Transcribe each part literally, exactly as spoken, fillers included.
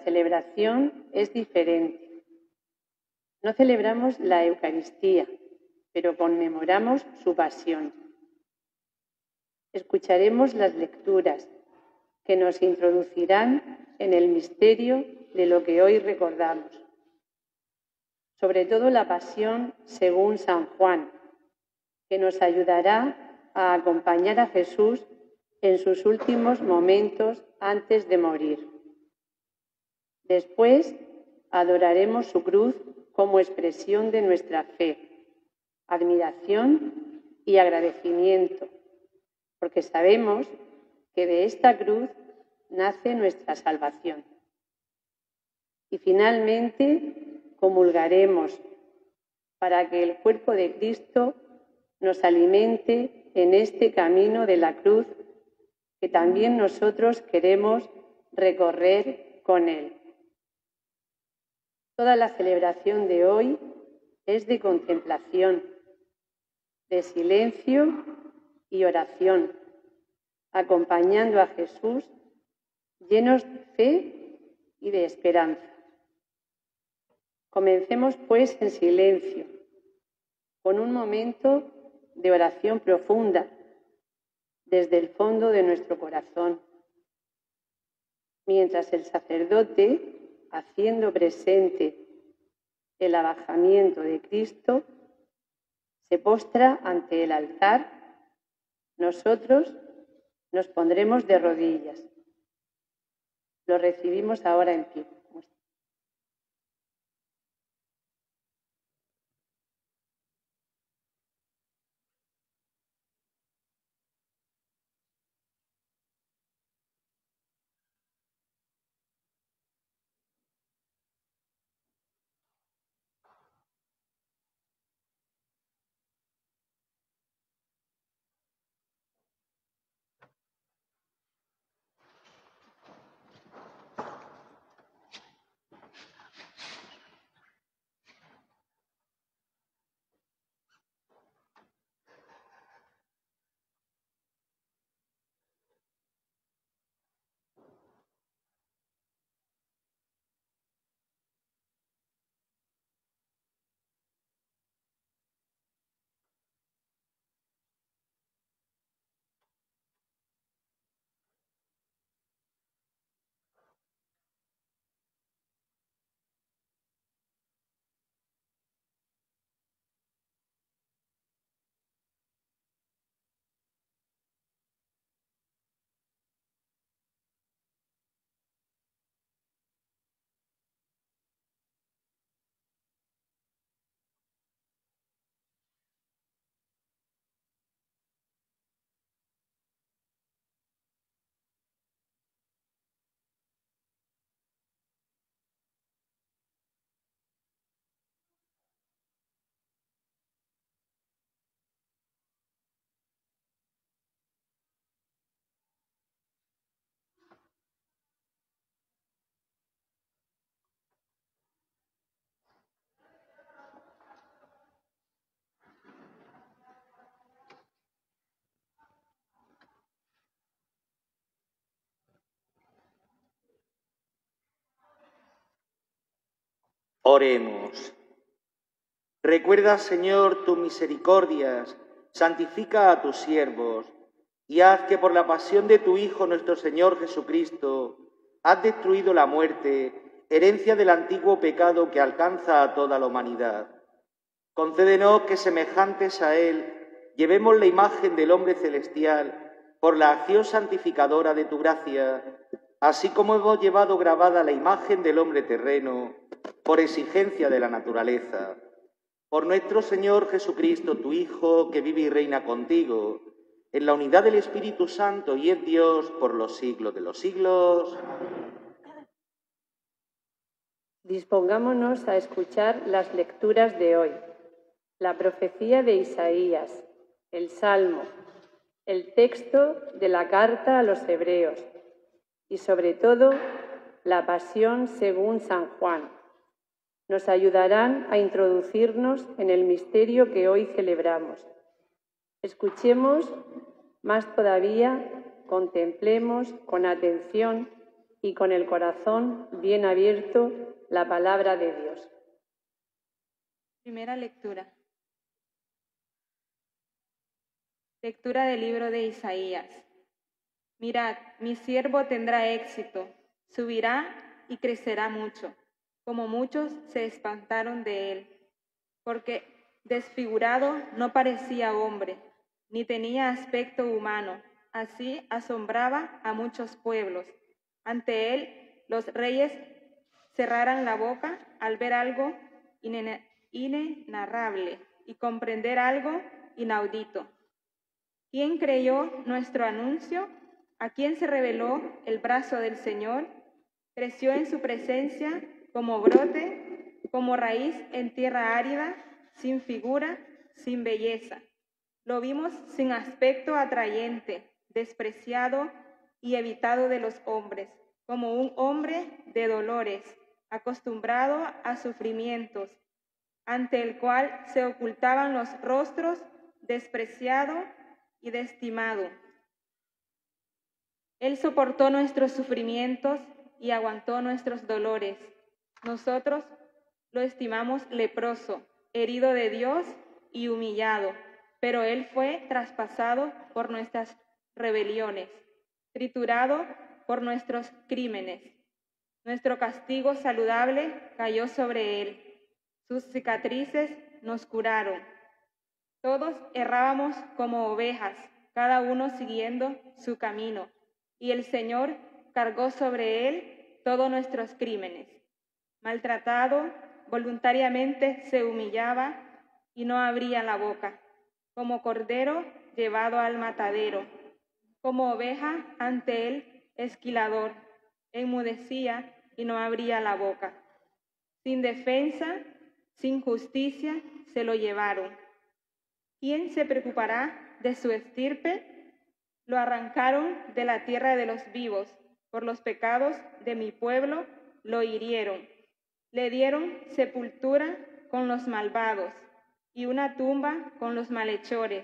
celebración es diferente. No celebramos la Eucaristía, pero conmemoramos su pasión. Escucharemos las lecturas que nos introducirán en el misterio de lo que hoy recordamos. Sobre todo la pasión según San Juan, que nos ayudará a acompañar a Jesús en sus últimos momentos antes de morir. Después adoraremos su cruz como expresión de nuestra fe, admiración y agradecimiento, porque sabemos que de esta cruz nace nuestra salvación. Y finalmente comulgaremos para que el cuerpo de Cristo nos alimente en este camino de la cruz que también nosotros queremos recorrer con Él. Toda la celebración de hoy es de contemplación, de silencio y oración, acompañando a Jesús llenos de fe y de esperanza. Comencemos pues en silencio, con un momento de oración profunda desde el fondo de nuestro corazón, mientras el sacerdote, haciendo presente el abajamiento de Cristo, se postra ante el altar, nosotros nos pondremos de rodillas. Lo recibimos ahora en pie. Oremos. Recuerda, Señor, tus misericordias, santifica a tus siervos, y haz que por la pasión de tu Hijo, nuestro Señor Jesucristo, has destruido la muerte, herencia del antiguo pecado que alcanza a toda la humanidad. Concédenos que, semejantes a Él, llevemos la imagen del hombre celestial por la acción santificadora de tu gracia, así como hemos llevado grabada la imagen del hombre terreno por exigencia de la naturaleza. Por nuestro Señor Jesucristo, tu Hijo, que vive y reina contigo, en la unidad del Espíritu Santo y es Dios por los siglos de los siglos. Dispongámonos a escuchar las lecturas de hoy, la profecía de Isaías, el Salmo, el texto de la carta a los Hebreos y, sobre todo, la pasión según San Juan. Nos ayudarán a introducirnos en el misterio que hoy celebramos. Escuchemos más todavía, contemplemos con atención y con el corazón bien abierto la palabra de Dios. Primera lectura. Lectura del libro de Isaías. Mirad, mi siervo tendrá éxito, subirá y crecerá mucho, como muchos se espantaron de él, porque desfigurado no parecía hombre, ni tenía aspecto humano, así asombraba a muchos pueblos. Ante él los reyes cerraran la boca al ver algo inenarrable y comprender algo inaudito. ¿Quién creyó nuestro anuncio? ¿A quién se reveló el brazo del Señor? Creció en su presencia como brote, como raíz en tierra árida, sin figura, sin belleza. Lo vimos sin aspecto atrayente, despreciado y evitado de los hombres, como un hombre de dolores, acostumbrado a sufrimientos, ante el cual se ocultaban los rostros, despreciado y desestimado. Él soportó nuestros sufrimientos y aguantó nuestros dolores. Nosotros lo estimamos leproso, herido de Dios y humillado, pero él fue traspasado por nuestras rebeliones, triturado por nuestros crímenes. Nuestro castigo saludable cayó sobre él. Sus cicatrices nos curaron. Todos errábamos como ovejas, cada uno siguiendo su camino, y el Señor cargó sobre él todos nuestros crímenes. Maltratado, voluntariamente se humillaba y no abría la boca, como cordero llevado al matadero, como oveja ante el esquilador, enmudecía y no abría la boca. Sin defensa, sin justicia, se lo llevaron. ¿Quién se preocupará de su estirpe? Lo arrancaron de la tierra de los vivos, por los pecados de mi pueblo lo hirieron. Le dieron sepultura con los malvados y una tumba con los malhechores.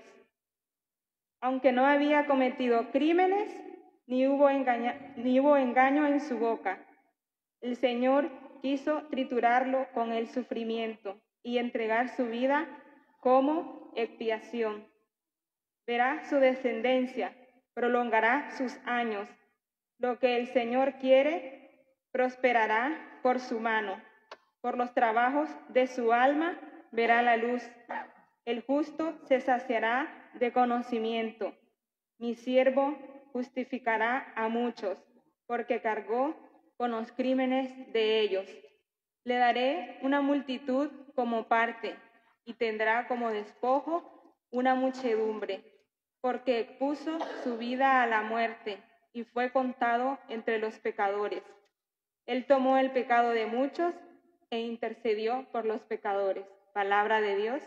Aunque no había cometido crímenes, ni hubo, engaña, ni hubo engaño en su boca. El Señor quiso triturarlo con el sufrimiento y entregar su vida como expiación. Verá su descendencia, prolongará sus años. Lo que el Señor quiere, prosperará por su mano. Por los trabajos de su alma verá la luz. El justo se saciará de conocimiento. Mi siervo justificará a muchos, porque cargó con los crímenes de ellos. Le daré una multitud como parte, y tendrá como despojo una muchedumbre, porque expuso su vida a la muerte, y fue contado entre los pecadores. Él tomó el pecado de muchos e intercedió por los pecadores. Palabra de Dios.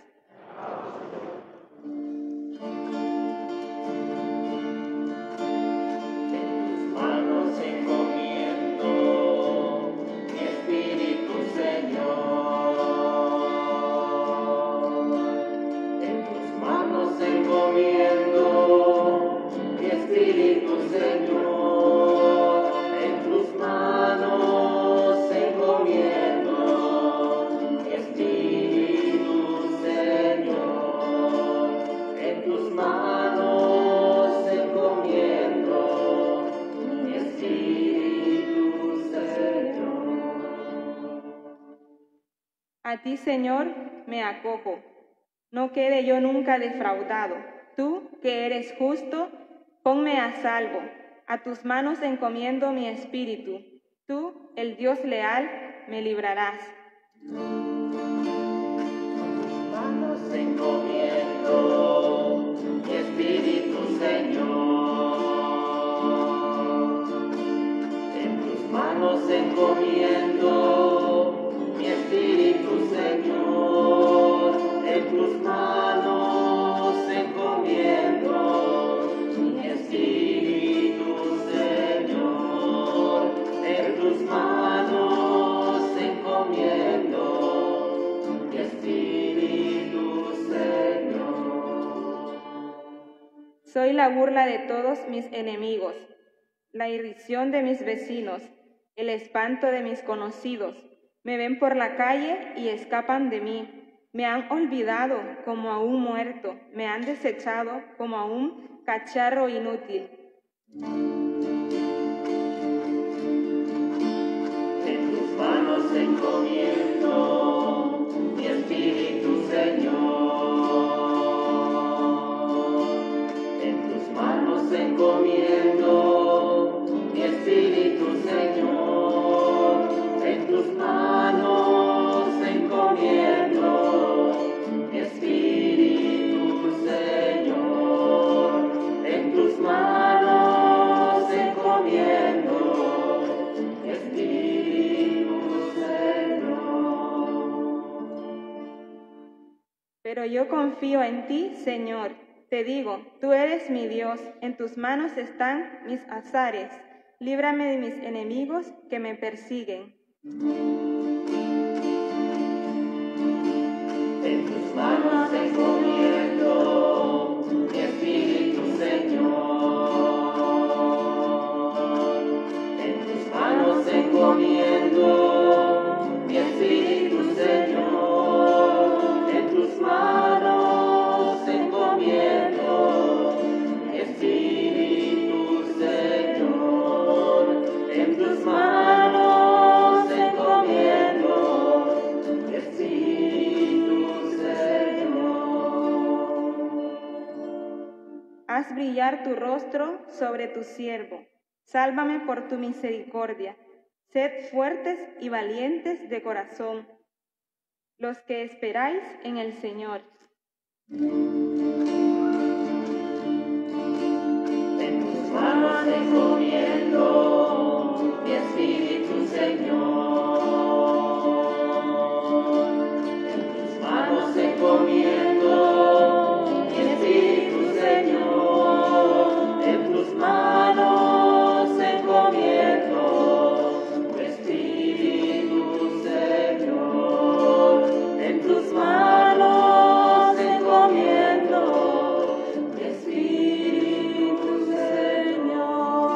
A ti, Señor, me acojo. No quede yo nunca defraudado. Tú, que eres justo, ponme a salvo. A tus manos encomiendo mi espíritu. Tú, el Dios leal, me librarás. Manos encomiendo mi espíritu, Señor. En tus manos encomiendo mi espíritu, Señor. En tus manos encomiendo mi espíritu, Señor. En tus manos encomiendo mi espíritu, Señor. Soy la burla de todos mis enemigos, la irrisión de mis vecinos. el espanto de mis conocidos. Me ven por la calle y escapan de mí. Me han olvidado como a un muerto, me han desechado como a un cacharro inútil. En tus manos encomiendo mi espíritu, Señor. En tus manos encomiendo mi espíritu, Señor. En tus manos encomiendo mi espíritu, Señor. En tus manos encomiendo mi espíritu, Señor. Pero yo confío en ti, Señor. Te digo, tú eres mi Dios, en tus manos están mis azares. Líbrame de mis enemigos que me persiguen. En tus manos encomiendo mi espíritu, Señor. En tus manos encomiendo mi espíritu, Señor. En tus manos encomiendo mi espíritu, Señor. En tus manos encomiendo mi espíritu, Señor. Haz brillar tu rostro sobre tu siervo. Sálvame por tu misericordia. Sed fuertes y valientes de corazón, los que esperáis en el Señor. En tus manos encomiendo mi espíritu, Señor. En tus manos encomiendo mi espíritu, Señor. En tus manos encomiendo mi espíritu, Señor. En tus manos encomiendo mi espíritu, Señor.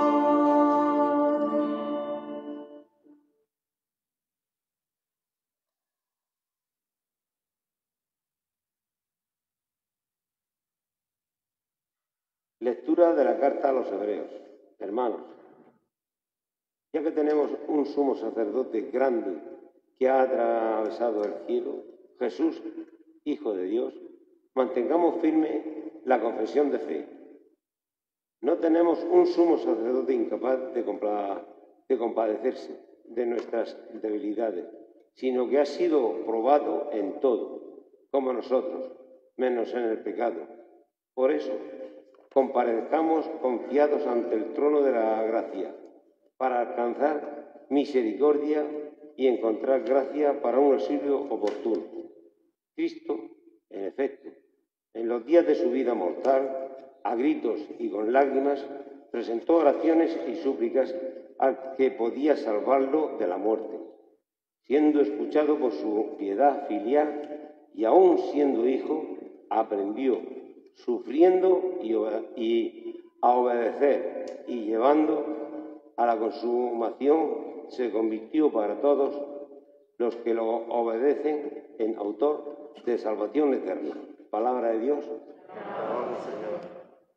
Lectura de la carta a los Hebreos. Hermanos, ya que tenemos un sumo sacerdote grande que ha atravesado el cielo, Jesús, Hijo de Dios, mantengamos firme la confesión de fe. No tenemos un sumo sacerdote incapaz de, compla- de compadecerse de nuestras debilidades, sino que ha sido probado en todo, como nosotros, menos en el pecado. Por eso, comparezcamos confiados ante el trono de la gracia, para alcanzar misericordia y encontrar gracia para un auxilio oportuno. Cristo, en efecto, en los días de su vida mortal, a gritos y con lágrimas, presentó oraciones y súplicas al que podía salvarlo de la muerte, siendo escuchado por su piedad filial y aún siendo hijo, aprendió, sufriendo y, y a obedecer y llevando a la consumación, se convirtió para todos los que lo obedecen en autor de salvación eterna. Palabra de Dios. Alabado Señor.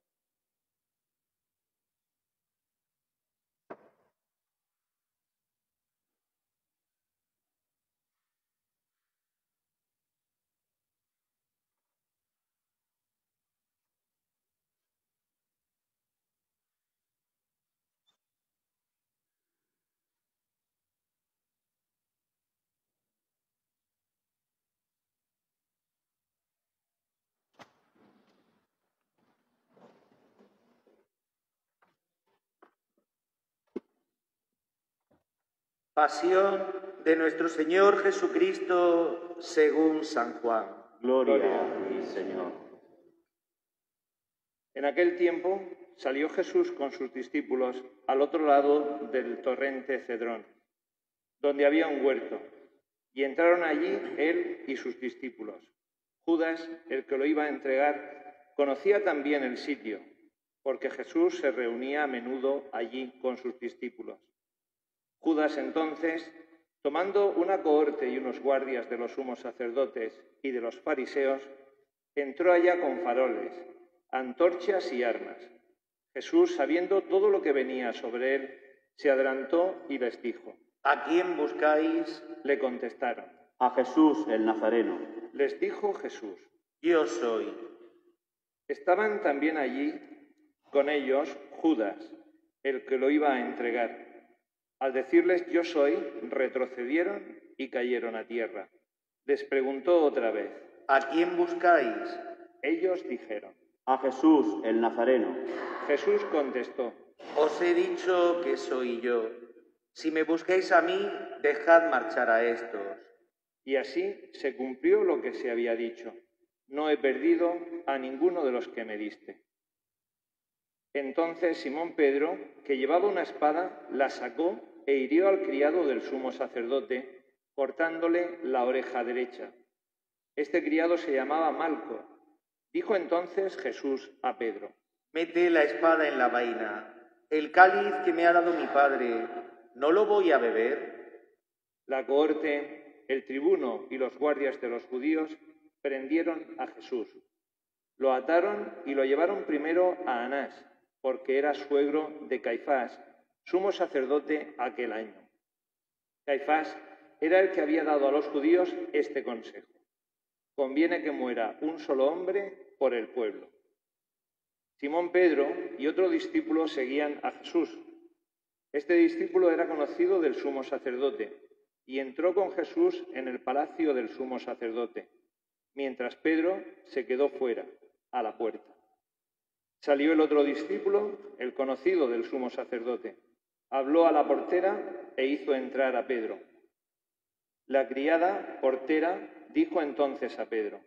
Pasión de nuestro Señor Jesucristo según San Juan. Gloria a ti, Señor. En aquel tiempo salió Jesús con sus discípulos al otro lado del torrente Cedrón, donde había un huerto, y entraron allí él y sus discípulos. Judas, el que lo iba a entregar, conocía también el sitio, porque Jesús se reunía a menudo allí con sus discípulos. Judas entonces, tomando una cohorte y unos guardias de los sumos sacerdotes y de los fariseos, entró allá con faroles, antorchas y armas. Jesús, sabiendo todo lo que venía sobre él, se adelantó y les dijo: ¿A quién buscáis? Le contestaron. A Jesús el Nazareno. Les dijo Jesús: Yo soy. Estaban también allí con ellos Judas, el que lo iba a entregar. Al decirles yo soy, retrocedieron y cayeron a tierra. Les preguntó otra vez: ¿A quién buscáis? Ellos dijeron: A Jesús el Nazareno. Jesús contestó: Os he dicho que soy yo. Si me buscáis a mí, dejad marchar a estos. Y así se cumplió lo que se había dicho: no he perdido a ninguno de los que me diste. Entonces Simón Pedro, que llevaba una espada, la sacó e hirió al criado del sumo sacerdote, cortándole la oreja derecha. Este criado se llamaba Malco. Dijo entonces Jesús a Pedro: Mete la espada en la vaina. El cáliz que me ha dado mi padre, ¿no lo voy a beber? La cohorte, el tribuno y los guardias de los judíos prendieron a Jesús. Lo ataron y lo llevaron primero a Anás, porque era suegro de Caifás, sumo sacerdote aquel año. Caifás era el que había dado a los judíos este consejo: conviene que muera un solo hombre por el pueblo. Simón Pedro y otro discípulo seguían a Jesús. Este discípulo era conocido del sumo sacerdote y entró con Jesús en el palacio del sumo sacerdote, mientras Pedro se quedó fuera, a la puerta. Salió el otro discípulo, el conocido del sumo sacerdote, habló a la portera e hizo entrar a Pedro. La criada portera dijo entonces a Pedro: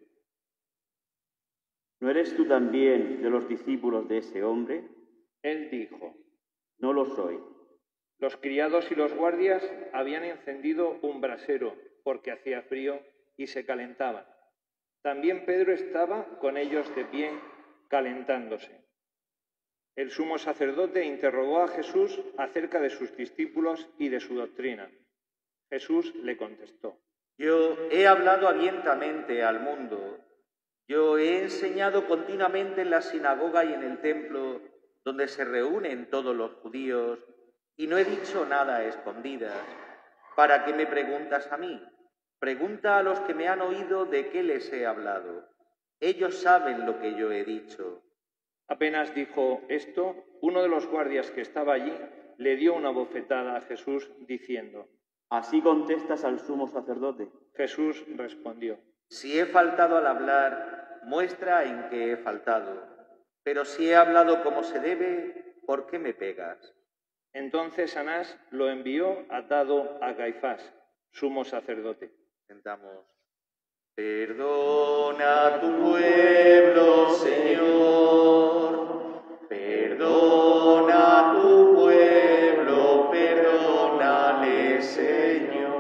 ¿No eres tú también de los discípulos de ese hombre? Él dijo: No lo soy. Los criados y los guardias habían encendido un brasero porque hacía frío y se calentaban. También Pedro estaba con ellos de pie, calentándose. El sumo sacerdote interrogó a Jesús acerca de sus discípulos y de su doctrina. Jesús le contestó: Yo he hablado abiertamente al mundo. Yo he enseñado continuamente en la sinagoga y en el templo, donde se reúnen todos los judíos, y no he dicho nada a escondidas. ¿Para qué me preguntas a mí? Pregunta a los que me han oído de qué les he hablado. Ellos saben lo que yo he dicho. Apenas dijo esto, uno de los guardias que estaba allí le dio una bofetada a Jesús, diciendo: ¿Así contestas al sumo sacerdote? Jesús respondió: Si he faltado al hablar, muestra en qué he faltado. Pero si he hablado como se debe, ¿por qué me pegas? Entonces Anás lo envió atado a Caifás, sumo sacerdote. Sentamos. Perdona a tu pueblo, Señor. Perdona a tu pueblo, perdónale, Señor.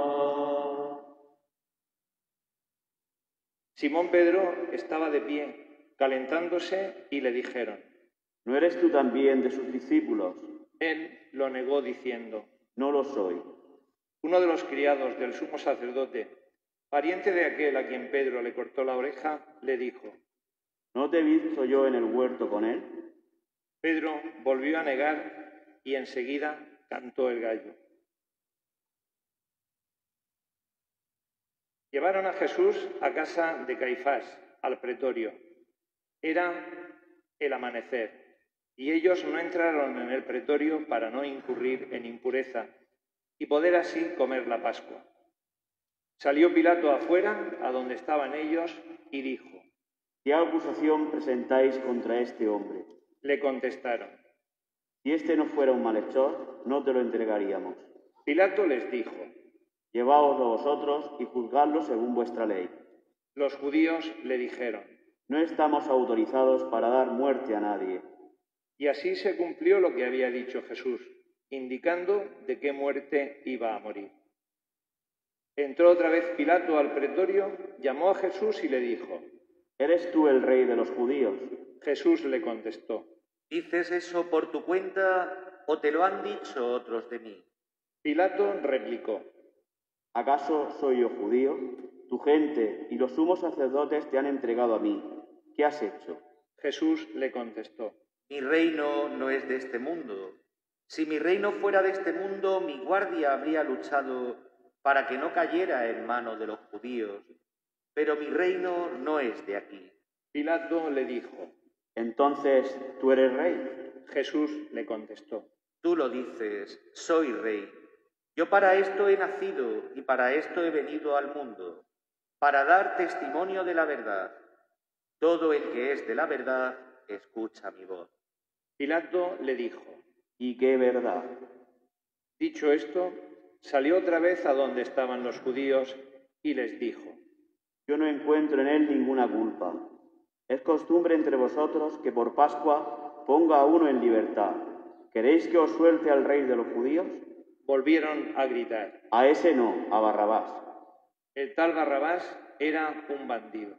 Simón Pedro estaba de pie, calentándose, y le dijeron: ¿No eres tú también de sus discípulos? Él lo negó diciendo: No lo soy. Uno de los criados del sumo sacerdote, pariente de aquel a quien Pedro le cortó la oreja, le dijo: ¿No te he visto yo en el huerto con él? Pedro volvió a negar y enseguida cantó el gallo. Llevaron a Jesús a casa de Caifás, al pretorio. Era el amanecer, y ellos no entraron en el pretorio para no incurrir en impureza y poder así comer la Pascua. Salió Pilato afuera, a donde estaban ellos, y dijo: ¿Qué acusación presentáis contra este hombre? Le contestaron: Si este no fuera un malhechor, no te lo entregaríamos. Pilato les dijo: Lleváoslo vosotros y juzgadlo según vuestra ley. Los judíos le dijeron: No estamos autorizados para dar muerte a nadie. Y así se cumplió lo que había dicho Jesús, indicando de qué muerte iba a morir. Entró otra vez Pilato al pretorio, llamó a Jesús y le dijo: ¿Eres tú el rey de los judíos? Jesús le contestó: ¿Dices eso por tu cuenta o te lo han dicho otros de mí? Pilato replicó: ¿Acaso soy yo judío? Tu gente y los sumos sacerdotes te han entregado a mí. ¿Qué has hecho? Jesús le contestó: Mi reino no es de este mundo. Si mi reino fuera de este mundo, mi guardia habría luchado para que no cayera en mano de los judíos. Pero mi reino no es de aquí. Pilato le dijo: Entonces, ¿tú eres rey? Jesús le contestó: Tú lo dices, soy rey. Yo para esto he nacido y para esto he venido al mundo, para dar testimonio de la verdad. Todo el que es de la verdad, escucha mi voz. Pilato le dijo: ¿Y qué verdad? Dicho esto, salió otra vez a donde estaban los judíos y les dijo: Yo no encuentro en él ninguna culpa. Es costumbre entre vosotros que por Pascua ponga a uno en libertad. ¿Queréis que os suelte al rey de los judíos? Volvieron a gritar. A ese no, a Barrabás. El tal Barrabás era un bandido.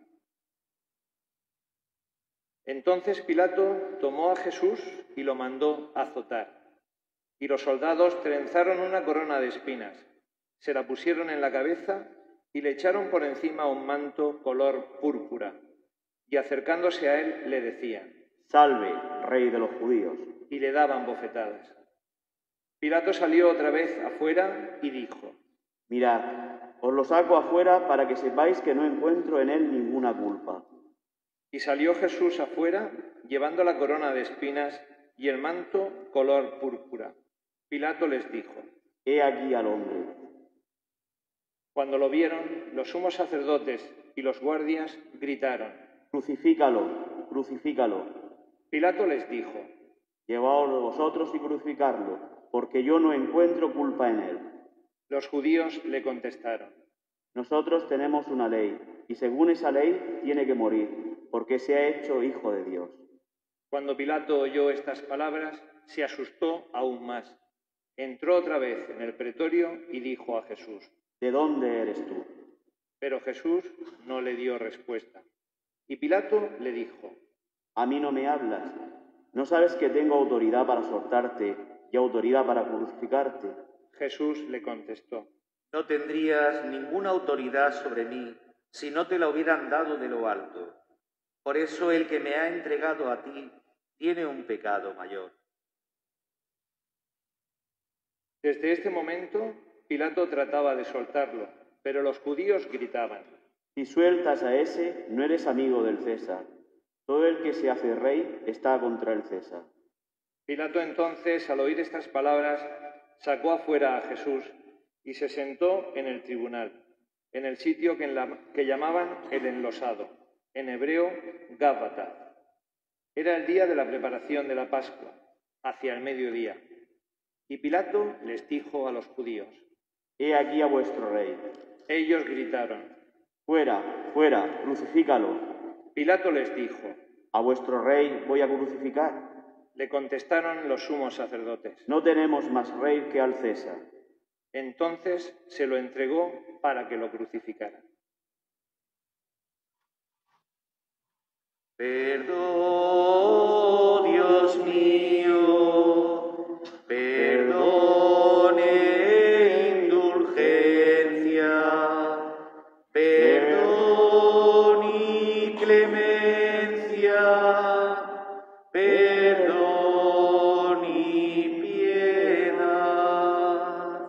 Entonces Pilato tomó a Jesús y lo mandó azotar. Y los soldados trenzaron una corona de espinas, se la pusieron en la cabeza y le echaron por encima un manto color púrpura. Y acercándose a él le decían: Salve, rey de los judíos. Y le daban bofetadas. Pilato salió otra vez afuera y dijo: Mirad, os lo saco afuera para que sepáis que no encuentro en él ninguna culpa. Y salió Jesús afuera, llevando la corona de espinas y el manto color púrpura. Pilato les dijo: He aquí al hombre. Cuando lo vieron, los sumos sacerdotes y los guardias gritaron: Crucifícalo, crucifícalo. Pilato les dijo: Llevaos vosotros y crucificadlo, porque yo no encuentro culpa en él. Los judíos le contestaron: Nosotros tenemos una ley, y según esa ley tiene que morir, porque se ha hecho hijo de Dios. Cuando Pilato oyó estas palabras, se asustó aún más. Entró otra vez en el pretorio y dijo a Jesús: ¿De dónde eres tú? Pero Jesús no le dio respuesta. Y Pilato le dijo: A mí no me hablas. ¿No sabes que tengo autoridad para soltarte y autoridad para crucificarte? Jesús le contestó: No tendrías ninguna autoridad sobre mí si no te la hubieran dado de lo alto. Por eso el que me ha entregado a ti tiene un pecado mayor. Desde este momento, Pilato trataba de soltarlo, pero los judíos gritaban: Si sueltas a ese, no eres amigo del César. Todo el que se hace rey está contra el César. Pilato entonces, al oír estas palabras, sacó afuera a Jesús y se sentó en el tribunal, en el sitio que, en la, que llamaban el enlosado, en hebreo Gábata. Era el día de la preparación de la Pascua, hacia el mediodía. Y Pilato les dijo a los judíos: He aquí a vuestro rey. Ellos gritaron: Fuera, fuera, crucifícalo. Pilato les dijo: ¿A vuestro rey voy a crucificar? Le contestaron los sumos sacerdotes: No tenemos más rey que al César. Entonces se lo entregó para que lo crucificaran. Perdón, Dios mío, perdón e indulgencia, perdón y clemencia, perdón y piedad.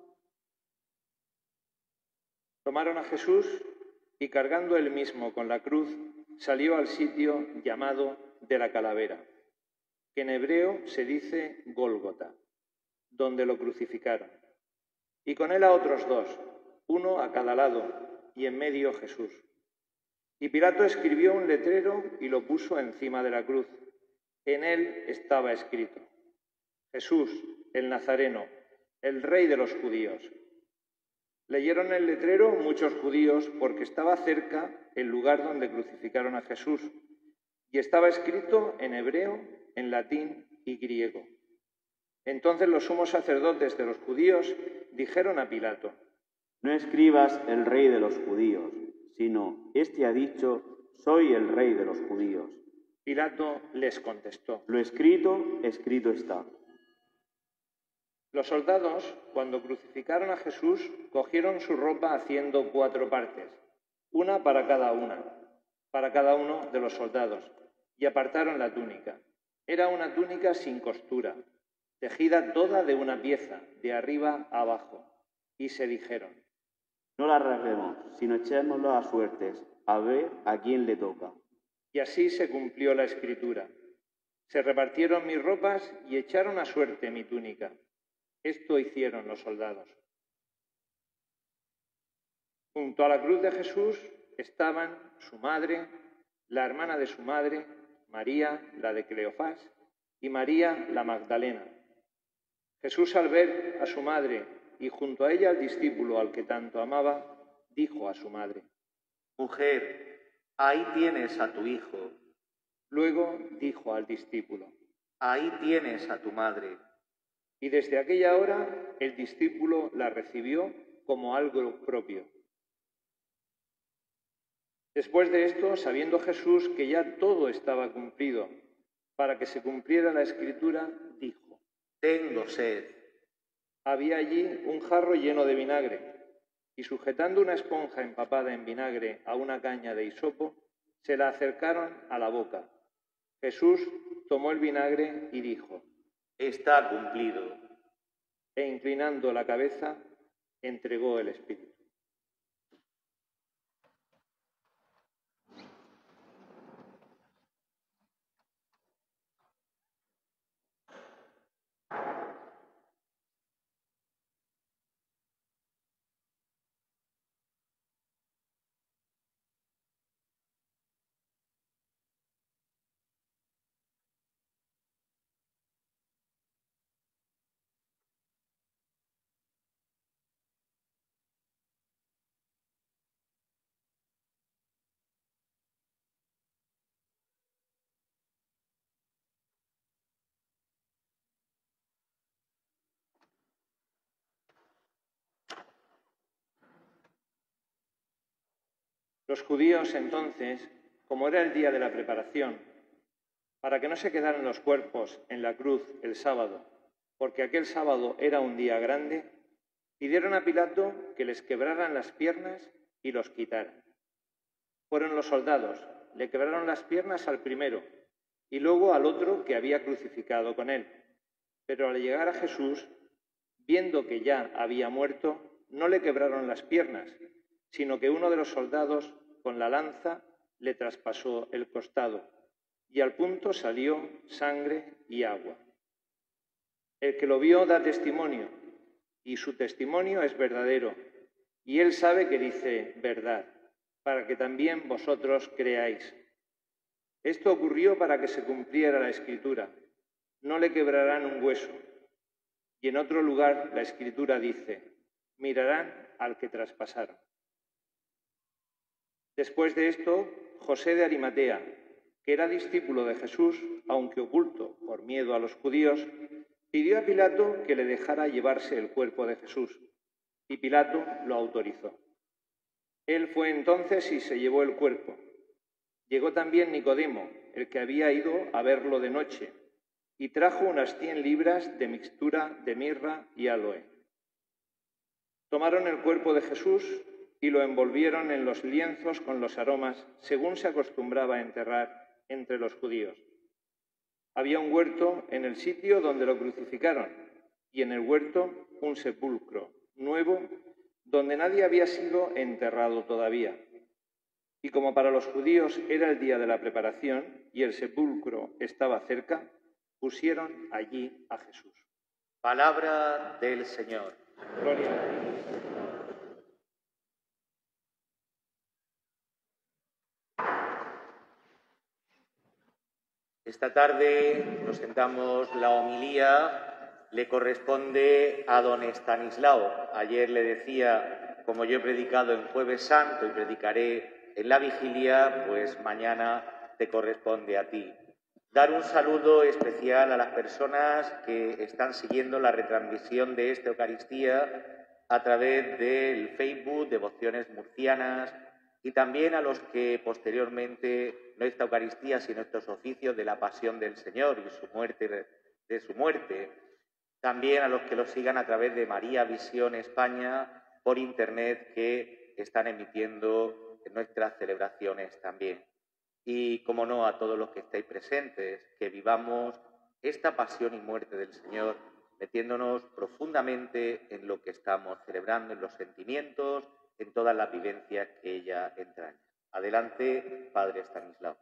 Tomaron a Jesús y, cargando él mismo con la cruz, salió al sitio llamado de la calavera, que en hebreo se dice Gólgota, donde lo crucificaron. Y con él a otros dos, uno a cada lado, y en medio Jesús. Y Pilato escribió un letrero y lo puso encima de la cruz. En él estaba escrito: Jesús, el Nazareno, el Rey de los judíos. Leyeron el letrero muchos judíos porque estaba cerca el lugar donde crucificaron a Jesús, y estaba escrito en hebreo, en latín y griego. Entonces los sumos sacerdotes de los judíos dijeron a Pilato: No escribas el rey de los judíos, sino, este ha dicho, soy el rey de los judíos. Pilato les contestó: Lo escrito, escrito está. Los soldados, cuando crucificaron a Jesús, cogieron su ropa haciendo cuatro partes, una para cada una, para cada uno de los soldados, y apartaron la túnica. Era una túnica sin costura, tejida toda de una pieza, de arriba a abajo, y se dijeron: No la rasguemos, sino echémosla a suertes, a ver a quién le toca. Y así se cumplió la escritura. Se repartieron mis ropas y echaron a suerte mi túnica. Esto hicieron los soldados. Junto a la cruz de Jesús estaban su madre, la hermana de su madre, María, la de Cleofás, y María, la Magdalena. Jesús, al ver a su madre y junto a ella al discípulo al que tanto amaba, dijo a su madre: Mujer, ahí tienes a tu hijo. Luego dijo al discípulo: Ahí tienes a tu madre. Y desde aquella hora el discípulo la recibió como algo propio. Después de esto, sabiendo Jesús que ya todo estaba cumplido, para que se cumpliera la Escritura, dijo: Tengo sed. Había allí un jarro lleno de vinagre, y sujetando una esponja empapada en vinagre a una caña de hisopo, se la acercaron a la boca. Jesús tomó el vinagre y dijo: Está cumplido. E inclinando la cabeza, entregó el Espíritu. Los judíos entonces, como era el día de la preparación, para que no se quedaran los cuerpos en la cruz el sábado, porque aquel sábado era un día grande, pidieron a Pilato que les quebraran las piernas y los quitaran. Fueron los soldados, le quebraron las piernas al primero y luego al otro que había crucificado con él. Pero al llegar a Jesús, viendo que ya había muerto, no le quebraron las piernas, sino que uno de los soldados con la lanza le traspasó el costado, y al punto salió sangre y agua. El que lo vio da testimonio, y su testimonio es verdadero, y él sabe que dice verdad, para que también vosotros creáis. Esto ocurrió para que se cumpliera la Escritura: no le quebrarán un hueso. Y en otro lugar la Escritura dice: mirarán al que traspasaron. Después de esto, José de Arimatea, que era discípulo de Jesús, aunque oculto por miedo a los judíos, pidió a Pilato que le dejara llevarse el cuerpo de Jesús, y Pilato lo autorizó. Él fue entonces y se llevó el cuerpo. Llegó también Nicodemo, el que había ido a verlo de noche, y trajo unas cien libras de mixtura de mirra y aloe. Tomaron el cuerpo de Jesús y lo envolvieron en los lienzos con los aromas, según se acostumbraba a enterrar entre los judíos. Había un huerto en el sitio donde lo crucificaron, y en el huerto un sepulcro nuevo donde nadie había sido enterrado todavía. Y como para los judíos era el día de la preparación y el sepulcro estaba cerca, pusieron allí a Jesús. Palabra del Señor. Gloria a ti. Esta tarde nos sentamos la homilía, le corresponde a don Estanislao. Ayer le decía, como yo he predicado en Jueves Santo y predicaré en la vigilia, pues mañana te corresponde a ti. Dar un saludo especial a las personas que están siguiendo la retransmisión de esta Eucaristía a través del Facebook, Devociones Murcianas, y también a los que posteriormente, no esta Eucaristía, sino estos oficios de la Pasión del Señor y su muerte, de su muerte. También a los que lo sigan a través de María Visión España por internet, que están emitiendo nuestras celebraciones también. Y, como no, a todos los que estáis presentes, que vivamos esta pasión y muerte del Señor, metiéndonos profundamente en lo que estamos celebrando, en los sentimientos, en todas las vivencias que ella entraña. Adelante, Padre Estanislao.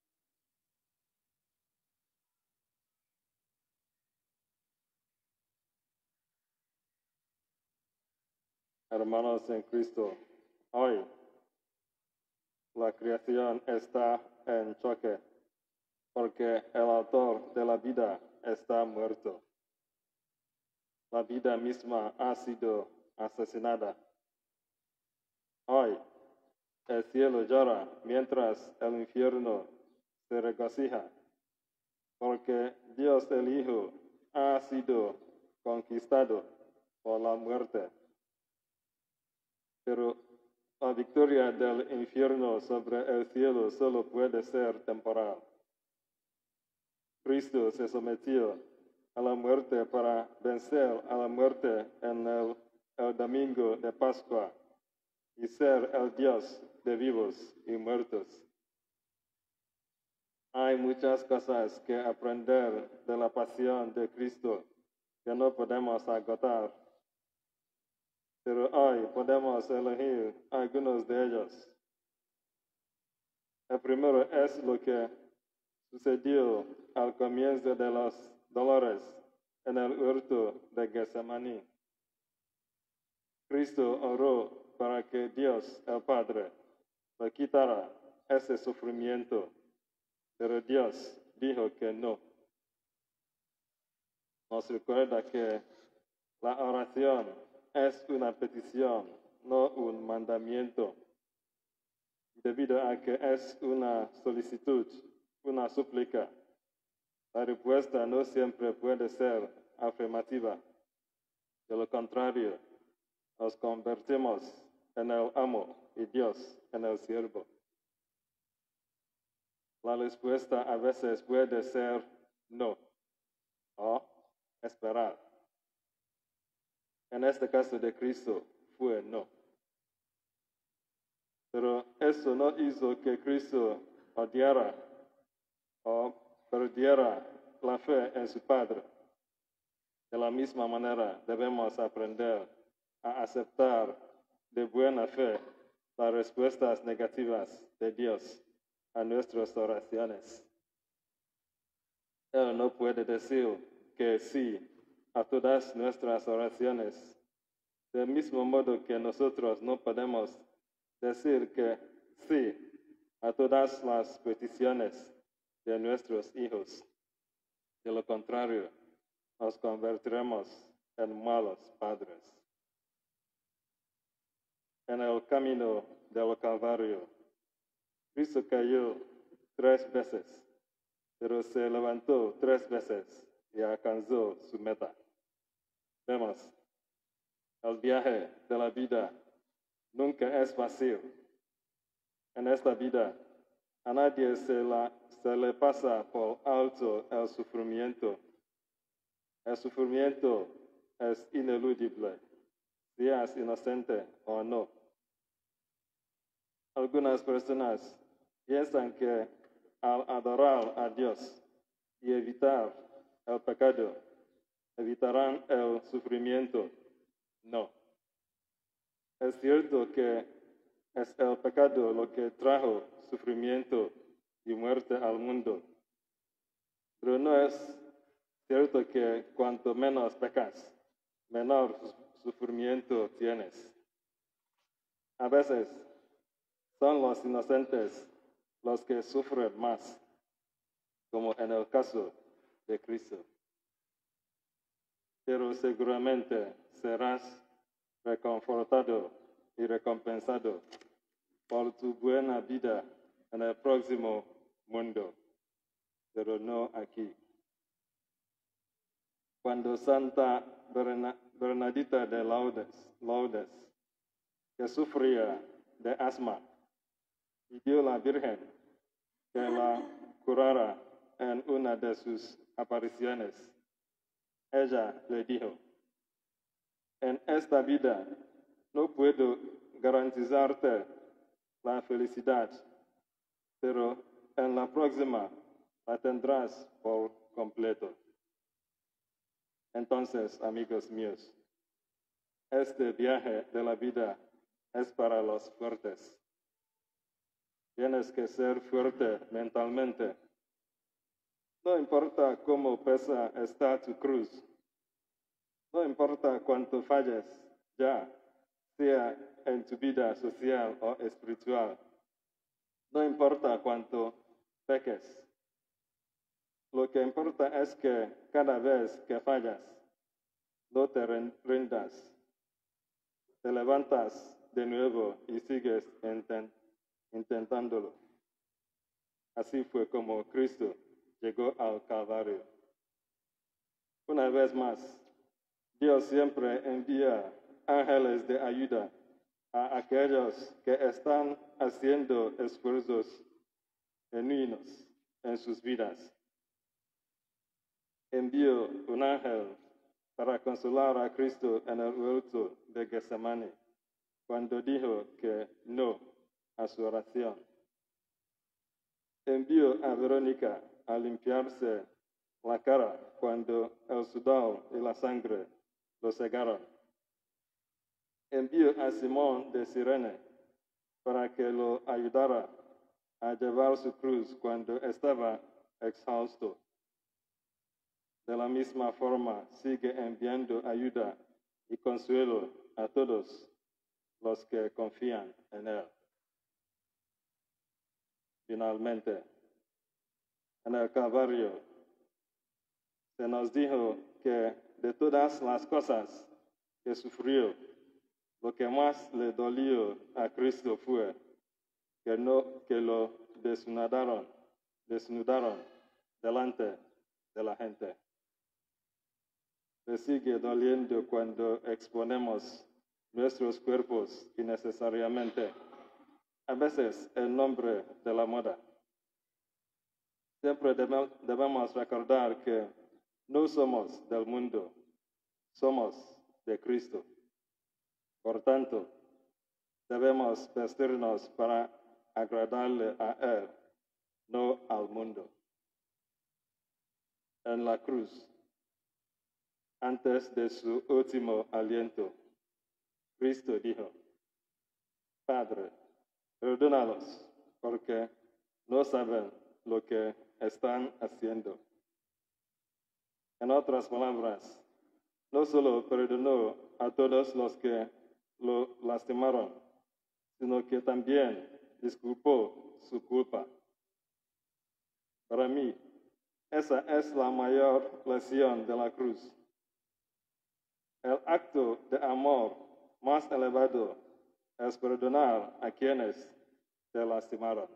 Hermanos en Cristo, hoy la creación está en choque porque el autor de la vida está muerto. La vida misma ha sido asesinada. Hoy el cielo llora mientras el infierno se regocija, porque Dios el Hijo ha sido conquistado por la muerte. Pero la victoria del infierno sobre el cielo solo puede ser temporal. Cristo se sometió a la muerte para vencer a la muerte en el, el domingo de Pascua y ser el Dios de vivos y muertos. Hay muchas cosas que aprender de la pasión de Cristo que no podemos agotar, pero hoy podemos elegir algunos de ellos. El primero es lo que sucedió al comienzo de los dolores en el huerto de Getsemaní. Cristo oró para que Dios, el Padre, le quitara ese sufrimiento, pero Dios dijo que no. Nos recuerda que la oración es una petición, no un mandamiento, debido a que es una solicitud, una súplica. La respuesta no siempre puede ser afirmativa. De lo contrario, nos convertimos en el amo y Dios en el siervo. La respuesta a veces puede ser no o esperar. En este caso de Cristo fue no. Pero eso no hizo que Cristo odiara o perdiera la fe en su Padre. De la misma manera debemos aprender a aceptar de buena fe las respuestas negativas de Dios a nuestras oraciones. Él no puede decir que sí a todas nuestras oraciones, del mismo modo que nosotros no podemos decir que sí a todas las peticiones de nuestros hijos. De lo contrario, nos convertiremos en malos padres. En el camino del Calvario, Cristo cayó tres veces, pero se levantó tres veces y alcanzó su meta. Vemos, el viaje de la vida nunca es fácil. En esta vida, a nadie se, la, se le pasa por alto el sufrimiento. El sufrimiento es ineludible, seas inocente o no. Algunas personas piensan que al adorar a Dios y evitar el pecado, evitarán el sufrimiento. No. Es cierto que es el pecado lo que trajo sufrimiento y muerte al mundo, pero no es cierto que cuanto menos pecas, menor sufrimiento tienes. A veces son los inocentes los que sufren más, como en el caso de Cristo. Pero seguramente serás reconfortado y recompensado por tu buena vida en el próximo mundo, pero no aquí. Cuando Santa Bernadita de Lourdes, Lourdes, que sufría de asma, pidió a la Virgen que la curara en una de sus apariciones, Ella le dijo, en esta vida no puedo garantizarte la felicidad, pero en la próxima la tendrás por completo. Entonces, amigos míos, este viaje de la vida es para los fuertes. Tienes que ser fuerte mentalmente. No importa cómo pesa está tu cruz. No importa cuánto falles ya, sea en tu vida social o espiritual. No importa cuánto peques. Lo que importa es que cada vez que fallas, no te rindas. Te levantas de nuevo y sigues intent intentándolo. Así fue como Cristo llegó al Calvario. Una vez más, Dios siempre envía ángeles de ayuda a aquellos que están haciendo esfuerzos genuinos en sus vidas. Envió un ángel para consolar a Cristo en el huerto de Getsemani, cuando dijo que no a su oración. Envió a Verónica a limpiarse la cara cuando el sudor y la sangre lo cegaron. Envió a Simón de Cirene para que lo ayudara a llevar su cruz cuando estaba exhausto. De la misma forma, sigue enviando ayuda y consuelo a todos los que confían en Él. Finalmente, en el Calvario, se nos dijo que de todas las cosas que sufrió, lo que más le dolió a Cristo fue que, no, que lo desnudaron, desnudaron delante de la gente. Le sigue doliendo cuando exponemos nuestros cuerpos innecesariamente, a veces en nombre de la moda. Siempre debemos recordar que no somos del mundo, somos de Cristo. Por tanto, debemos vestirnos para agradarle a Él, no al mundo. En la cruz, antes de su último aliento, Cristo dijo, Padre, perdónalos, porque no saben lo que están haciendo. En otras palabras, no solo perdonó a todos los que lo lastimaron, sino que también disculpó su culpa. Para mí, esa es la mayor lección de la cruz. El acto de amor más elevado es perdonar a quienes te lastimaron.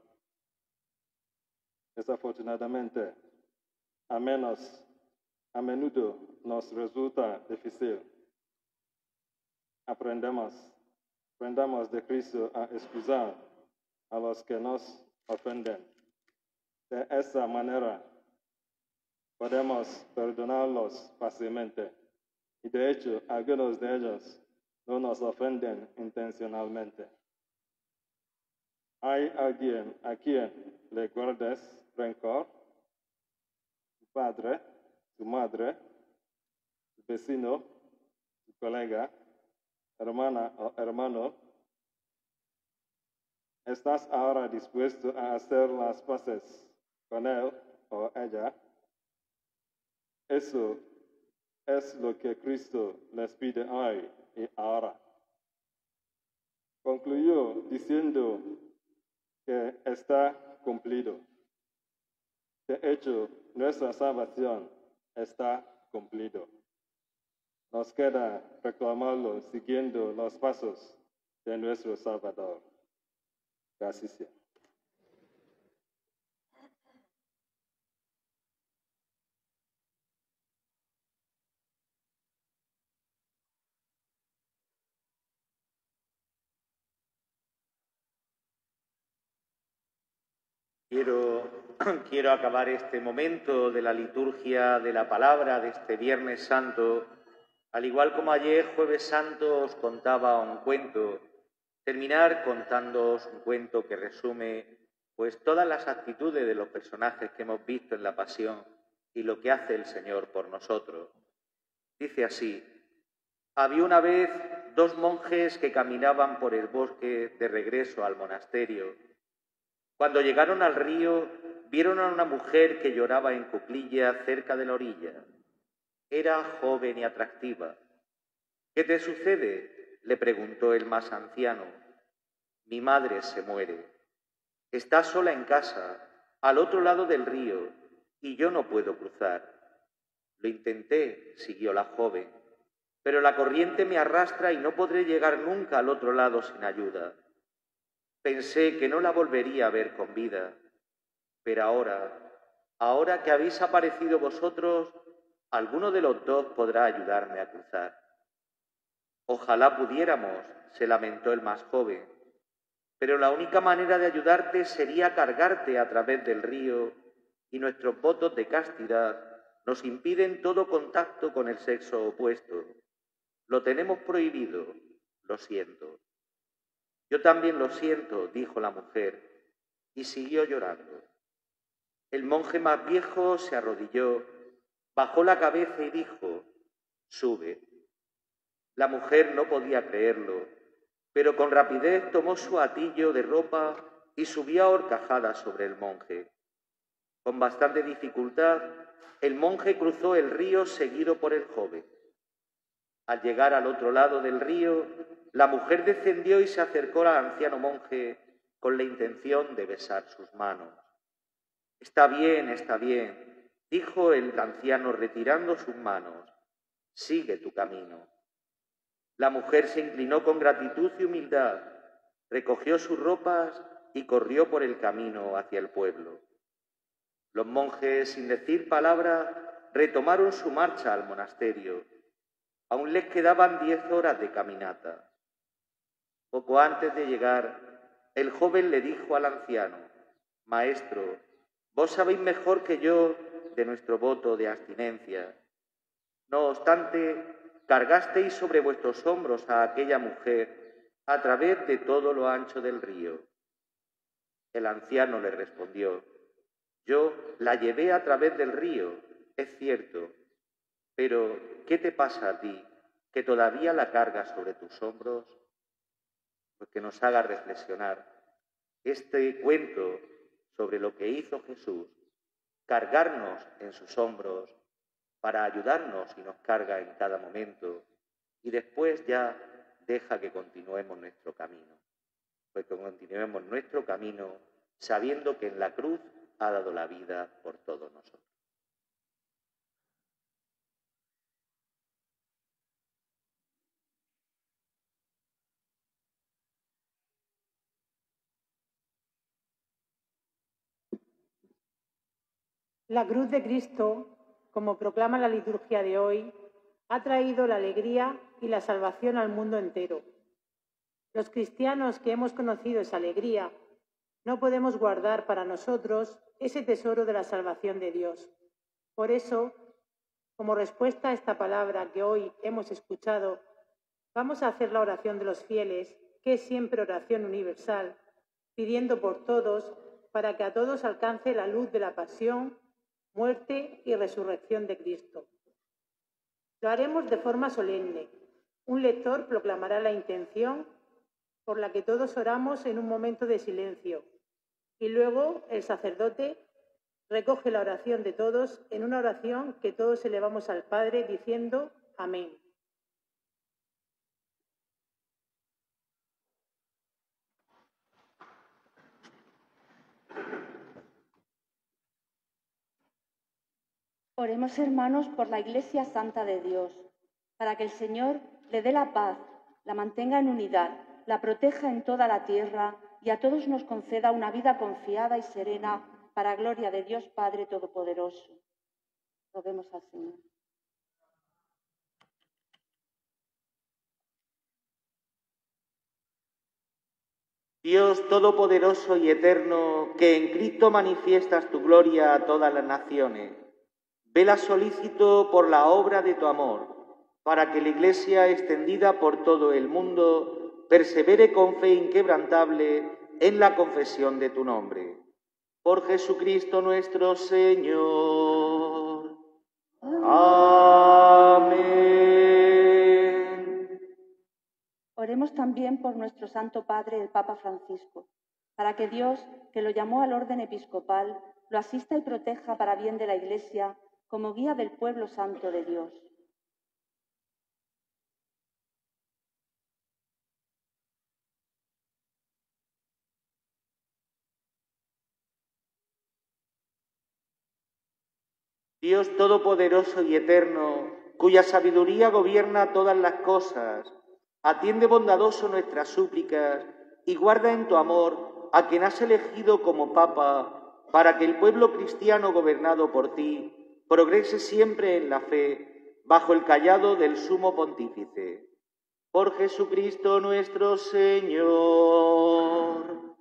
Desafortunadamente, a menos, a menudo nos resulta difícil. Aprendemos, aprendamos de Cristo a excusar a los que nos ofenden. De esa manera, podemos perdonarlos fácilmente. Y de hecho, algunos de ellos no nos ofenden intencionalmente. ¿Hay alguien a quien le guardes rencor? Tu padre, tu madre, tu vecino, tu colega, hermana o hermano. ¿Estás ahora dispuesto a hacer las paces con él o ella? Eso es lo que Cristo les pide hoy y ahora. Concluyó diciendo que está cumplido. De hecho, nuestra salvación está cumplido. Nos queda reclamarlo siguiendo los pasos de nuestro Salvador. Gracias. Quiero quiero acabar este momento de la liturgia de la palabra de este Viernes Santo, al igual como ayer, Jueves Santo, os contaba un cuento, terminar contándoos un cuento que resume pues todas las actitudes de los personajes que hemos visto en la Pasión y lo que hace el Señor por nosotros. Dice así: había una vez dos monjes que caminaban por el bosque de regreso al monasterio. Cuando llegaron al río, vieron a una mujer que lloraba en cuclillas cerca de la orilla. Era joven y atractiva. ¿Qué te sucede?, le preguntó el más anciano. Mi madre se muere. Está sola en casa, al otro lado del río, y yo no puedo cruzar. Lo intenté, siguió la joven, pero la corriente me arrastra y no podré llegar nunca al otro lado sin ayuda. Pensé que no la volvería a ver con vida, pero ahora, ahora que habéis aparecido vosotros, alguno de los dos podrá ayudarme a cruzar. Ojalá pudiéramos, se lamentó el más joven, pero la única manera de ayudarte sería cargarte a través del río, y nuestros votos de castidad nos impiden todo contacto con el sexo opuesto. Lo tenemos prohibido, lo siento. Yo también lo siento, dijo la mujer, y siguió llorando. El monje más viejo se arrodilló, bajó la cabeza y dijo: sube. La mujer no podía creerlo, pero con rapidez tomó su hatillo de ropa y subió a horcajadas sobre el monje. Con bastante dificultad, el monje cruzó el río seguido por el joven. Al llegar al otro lado del río, la mujer descendió y se acercó al anciano monje con la intención de besar sus manos. Está bien, está bien, dijo el anciano retirando sus manos. Sigue tu camino. La mujer se inclinó con gratitud y humildad, recogió sus ropas y corrió por el camino hacia el pueblo. Los monjes, sin decir palabra, retomaron su marcha al monasterio. Aún les quedaban diez horas de caminata. Poco antes de llegar, el joven le dijo al anciano: Maestro, vos sabéis mejor que yo de nuestro voto de abstinencia. No obstante, cargasteis sobre vuestros hombros a aquella mujer a través de todo lo ancho del río. El anciano le respondió: Yo la llevé a través del río, es cierto, pero ¿qué te pasa a ti, que todavía la cargas sobre tus hombros? Pues que nos haga reflexionar este cuento sobre lo que hizo Jesús, cargarnos en sus hombros para ayudarnos y nos carga en cada momento, y después ya deja que continuemos nuestro camino. Pues que continuemos nuestro camino sabiendo que en la cruz ha dado la vida por todos nosotros. La cruz de Cristo, como proclama la liturgia de hoy, ha traído la alegría y la salvación al mundo entero. Los cristianos que hemos conocido esa alegría no podemos guardar para nosotros ese tesoro de la salvación de Dios. Por eso, como respuesta a esta palabra que hoy hemos escuchado, vamos a hacer la oración de los fieles, que es siempre oración universal, pidiendo por todos para que a todos alcance la luz de la pasión, muerte y resurrección de Cristo. Lo haremos de forma solemne. Un lector proclamará la intención por la que todos oramos en un momento de silencio, y luego el sacerdote recoge la oración de todos en una oración que todos elevamos al Padre diciendo amén. Oremos, hermanos, por la Iglesia Santa de Dios, para que el Señor le dé la paz, la mantenga en unidad, la proteja en toda la tierra y a todos nos conceda una vida confiada y serena para gloria de Dios Padre Todopoderoso. Roguemos al Señor. Dios Todopoderoso y Eterno, que en Cristo manifiestas tu gloria a todas las naciones, vela solícito por la obra de tu amor, para que la Iglesia, extendida por todo el mundo, persevere con fe inquebrantable en la confesión de tu nombre. Por Jesucristo nuestro Señor. Amén. Oremos también por nuestro Santo Padre, el Papa Francisco, para que Dios, que lo llamó al orden episcopal, lo asista y proteja para bien de la Iglesia como guía del pueblo santo de Dios. Dios Todopoderoso y Eterno, cuya sabiduría gobierna todas las cosas, atiende bondadoso nuestras súplicas y guarda en tu amor a quien has elegido como Papa, para que el pueblo cristiano gobernado por ti progrese siempre en la fe, bajo el cayado del Sumo Pontífice. Por Jesucristo nuestro Señor.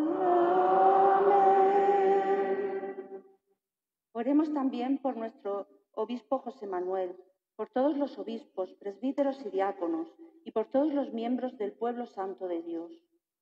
Oremos también por nuestro obispo José Manuel, por todos los obispos, presbíteros y diáconos, y por todos los miembros del pueblo santo de Dios.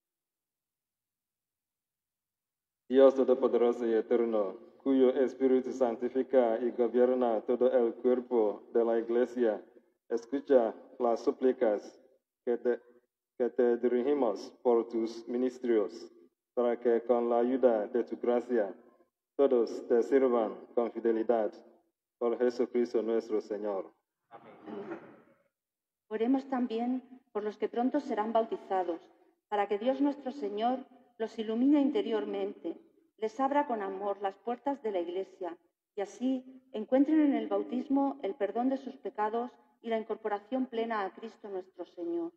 Dios Todopoderoso y Eterno, cuyo Espíritu santifica y gobierna todo el cuerpo de la Iglesia, escucha las súplicas que te, que te dirigimos por tus ministerios, para que con la ayuda de tu gracia todos te sirvan con fidelidad. Por Jesucristo nuestro Señor. Amén. Oremos también por los que pronto serán bautizados, para que Dios nuestro Señor los ilumine interiormente, les abra con amor las puertas de la Iglesia y así encuentren en el bautismo el perdón de sus pecados y la incorporación plena a Cristo nuestro Señor.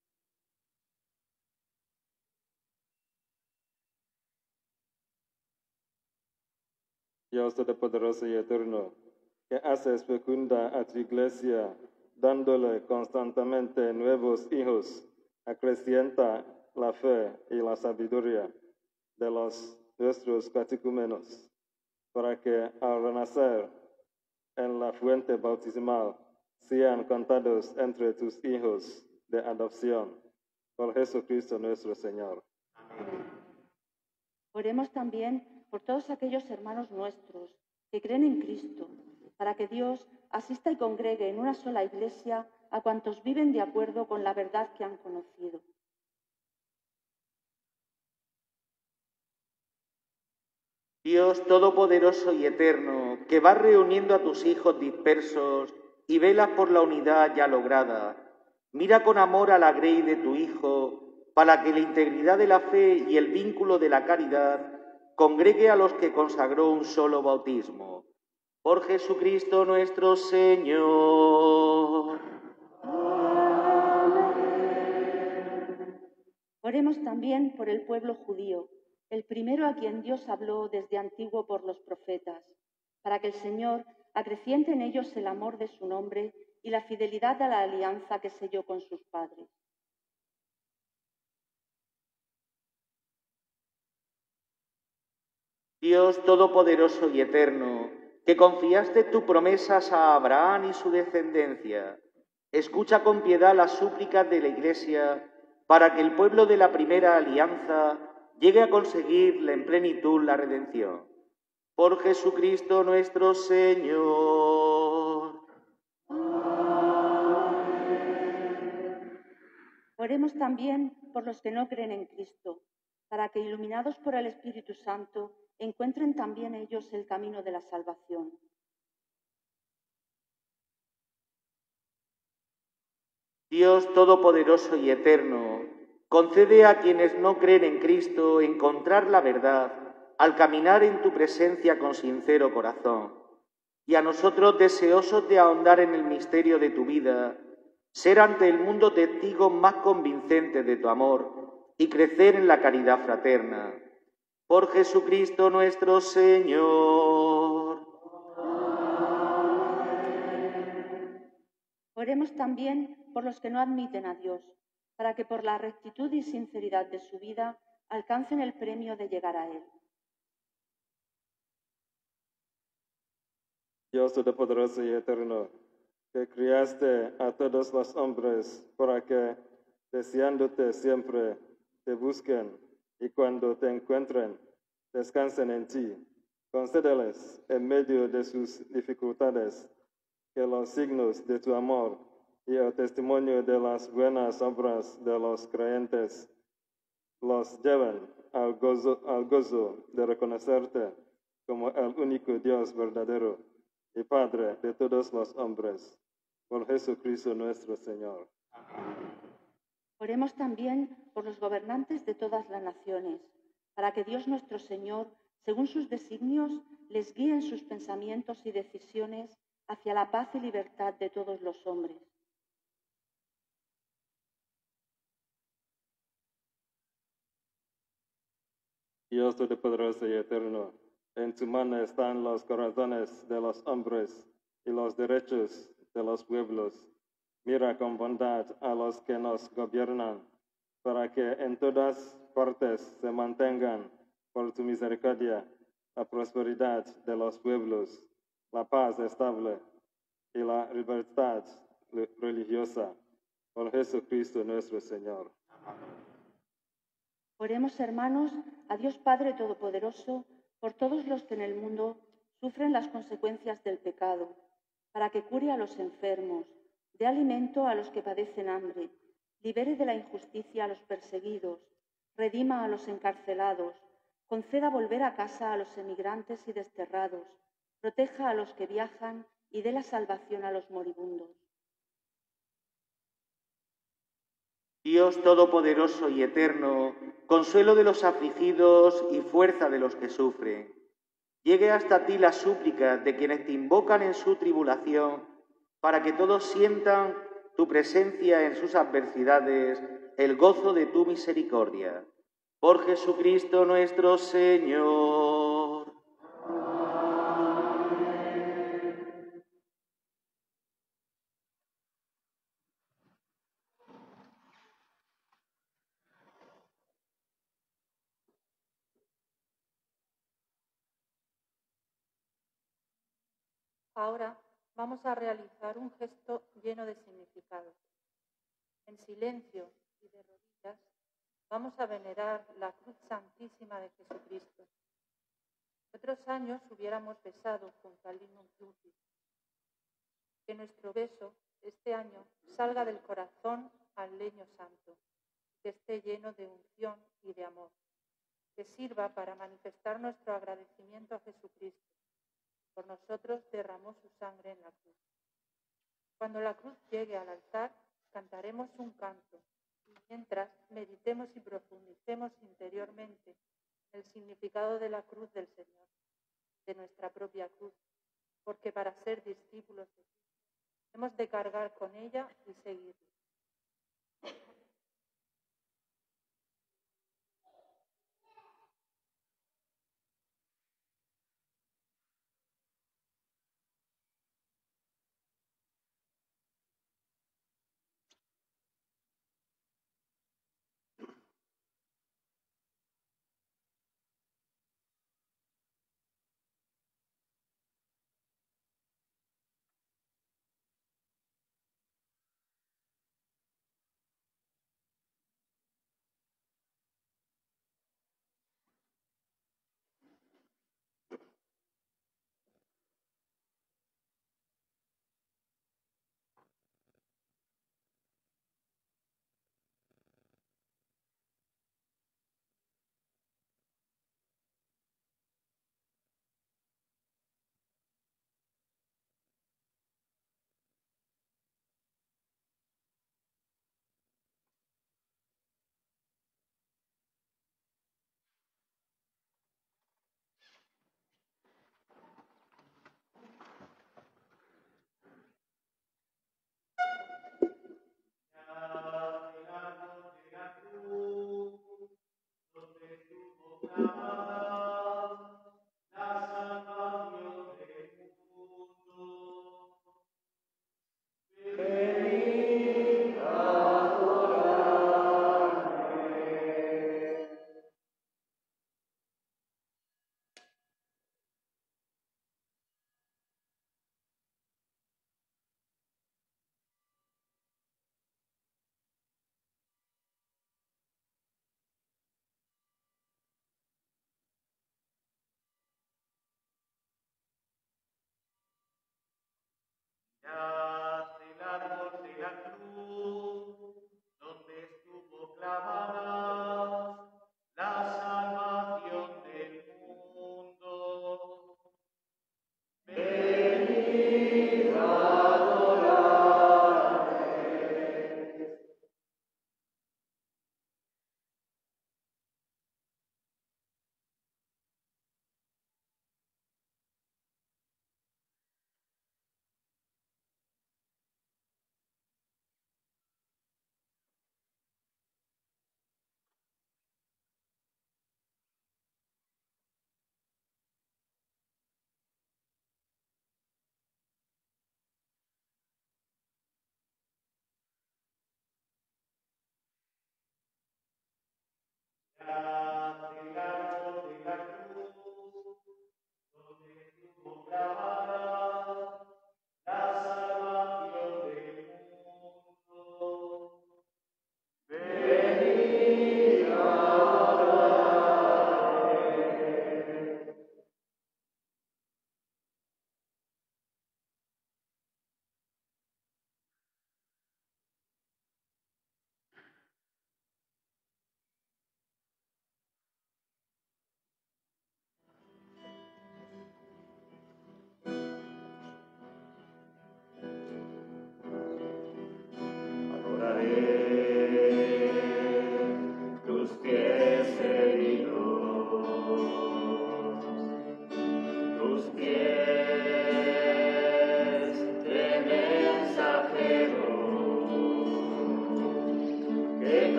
Dios Todopoderoso y Eterno, que haces fecunda a tu Iglesia, dándole constantemente nuevos hijos, acrecienta la fe y la sabiduría de los nuestros catecúmenos, para que al renacer en la fuente bautismal sean contados entre tus hijos de adopción. Por Jesucristo nuestro Señor. Amén. Oremos también por todos aquellos hermanos nuestros que creen en Cristo, para que Dios asista y congregue en una sola Iglesia a cuantos viven de acuerdo con la verdad que han conocido. Dios Todopoderoso y Eterno, que vas reuniendo a tus hijos dispersos y velas por la unidad ya lograda, mira con amor a la grey de tu Hijo, para que la integridad de la fe y el vínculo de la caridad congregue a los que consagró un solo bautismo. Por Jesucristo nuestro Señor. Amén. Oremos también por el pueblo judío, el primero a quien Dios habló desde antiguo por los profetas, para que el Señor acreciente en ellos el amor de su nombre y la fidelidad a la alianza que selló con sus padres. Dios Todopoderoso y Eterno, que confiaste tus promesas a Abraham y su descendencia, escucha con piedad las súplicas de la Iglesia para que el pueblo de la primera alianza llegue a conseguir en plenitud la redención. Por Jesucristo nuestro Señor. Amén. Oremos también por los que no creen en Cristo, para que, iluminados por el Espíritu Santo, encuentren también ellos el camino de la salvación. Dios Todopoderoso y Eterno, concede a quienes no creen en Cristo encontrar la verdad al caminar en tu presencia con sincero corazón, y a nosotros, deseosos de ahondar en el misterio de tu vida, ser ante el mundo testigos más convincentes de tu amor y crecer en la caridad fraterna. Por Jesucristo nuestro Señor. Amén. Oremos también por los que no admiten a Dios, para que por la rectitud y sinceridad de su vida alcancen el premio de llegar a Él. Dios Todopoderoso y Eterno, que criaste a todos los hombres para que, deseándote siempre, te busquen y cuando te encuentren, descansen en ti. Concédeles, en medio de sus dificultades, que los signos de tu amor y el testimonio de las buenas obras de los creyentes los lleven al gozo, al gozo de reconocerte como el único Dios verdadero y Padre de todos los hombres, por Jesucristo nuestro Señor. Oremos también por los gobernantes de todas las naciones, para que Dios nuestro Señor, según sus designios, les guíe en sus pensamientos y decisiones hacia la paz y libertad de todos los hombres. Dios Todopoderoso y Eterno, en tu mano están los corazones de los hombres y los derechos de los pueblos. Mira con bondad a los que nos gobiernan, para que en todas partes se mantengan, por tu misericordia, la prosperidad de los pueblos, la paz estable y la libertad religiosa, por Jesucristo nuestro Señor. Oremos, hermanos, a Dios Padre Todopoderoso, por todos los que en el mundo sufren las consecuencias del pecado, para que cure a los enfermos, dé alimento a los que padecen hambre, libere de la injusticia a los perseguidos, redima a los encarcelados, conceda volver a casa a los emigrantes y desterrados, proteja a los que viajan y dé la salvación a los moribundos. Dios Todopoderoso y Eterno, consuelo de los afligidos y fuerza de los que sufren, llegue hasta ti la súplica de quienes te invocan en su tribulación, para que todos sientan tu presencia en sus adversidades, el gozo de tu misericordia. Por Jesucristo nuestro Señor. Ahora vamos a realizar un gesto lleno de significado. En silencio y de rodillas vamos a venerar la cruz santísima de Jesucristo. Otros años hubiéramos besado junto al Lignum Crucis. Que nuestro beso este año salga del corazón al leño santo, que esté lleno de unción y de amor, que sirva para manifestar nuestro agradecimiento a Jesucristo. Por nosotros derramó su sangre en la cruz. Cuando la cruz llegue al altar, cantaremos un canto, y mientras meditemos y profundicemos interiormente el significado de la cruz del Señor, de nuestra propia cruz, porque para ser discípulos de Cristo hemos de cargar con ella y seguirle.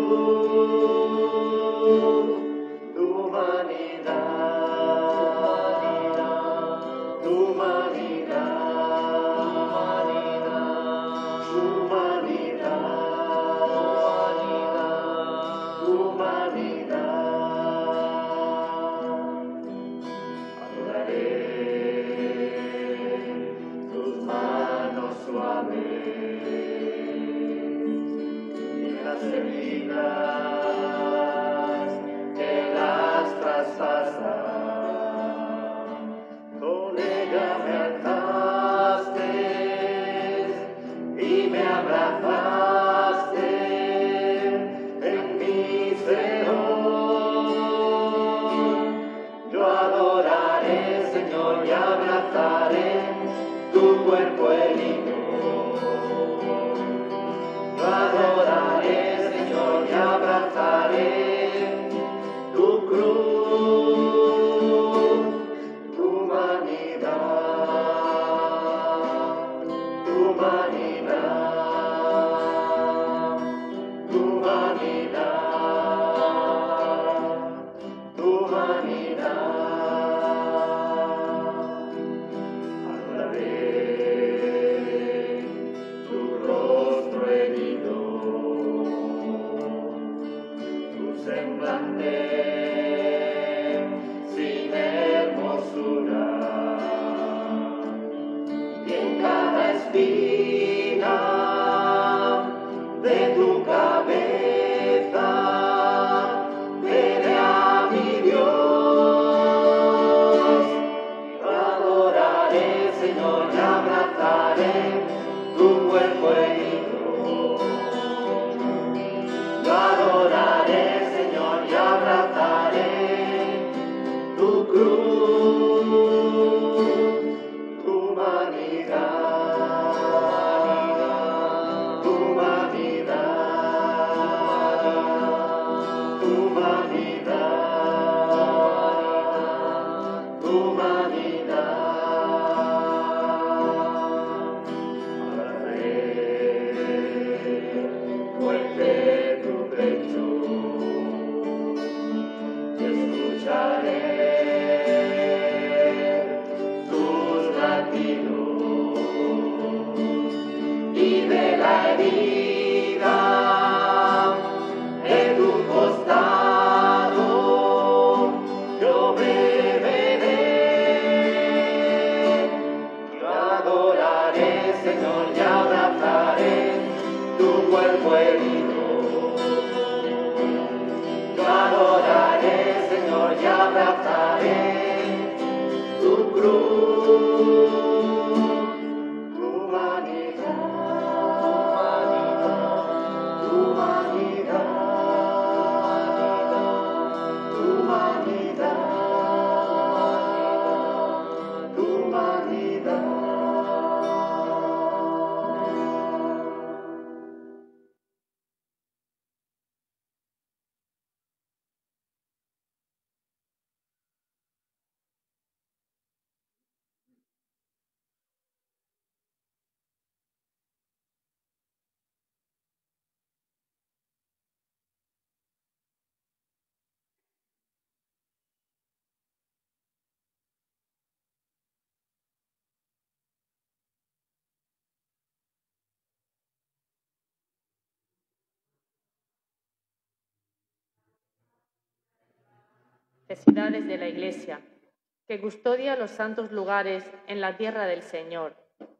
Necesidades de la Iglesia, que custodia los santos lugares en la tierra del Señor.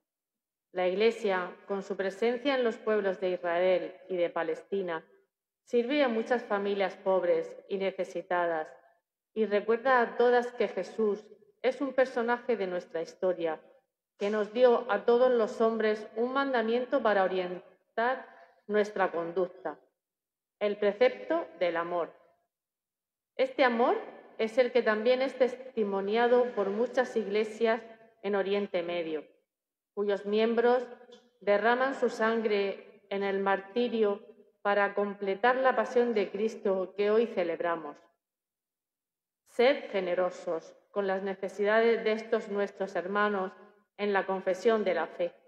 La Iglesia, con su presencia en los pueblos de Israel y de Palestina, sirve a muchas familias pobres y necesitadas y recuerda a todas que Jesús es un personaje de nuestra historia, que nos dio a todos los hombres un mandamiento para orientar nuestra conducta, el precepto del amor. Este amor es el que también es testimoniado por muchas iglesias en Oriente Medio, cuyos miembros derraman su sangre en el martirio para completar la pasión de Cristo que hoy celebramos. Sed generosos con las necesidades de estos nuestros hermanos en la confesión de la fe.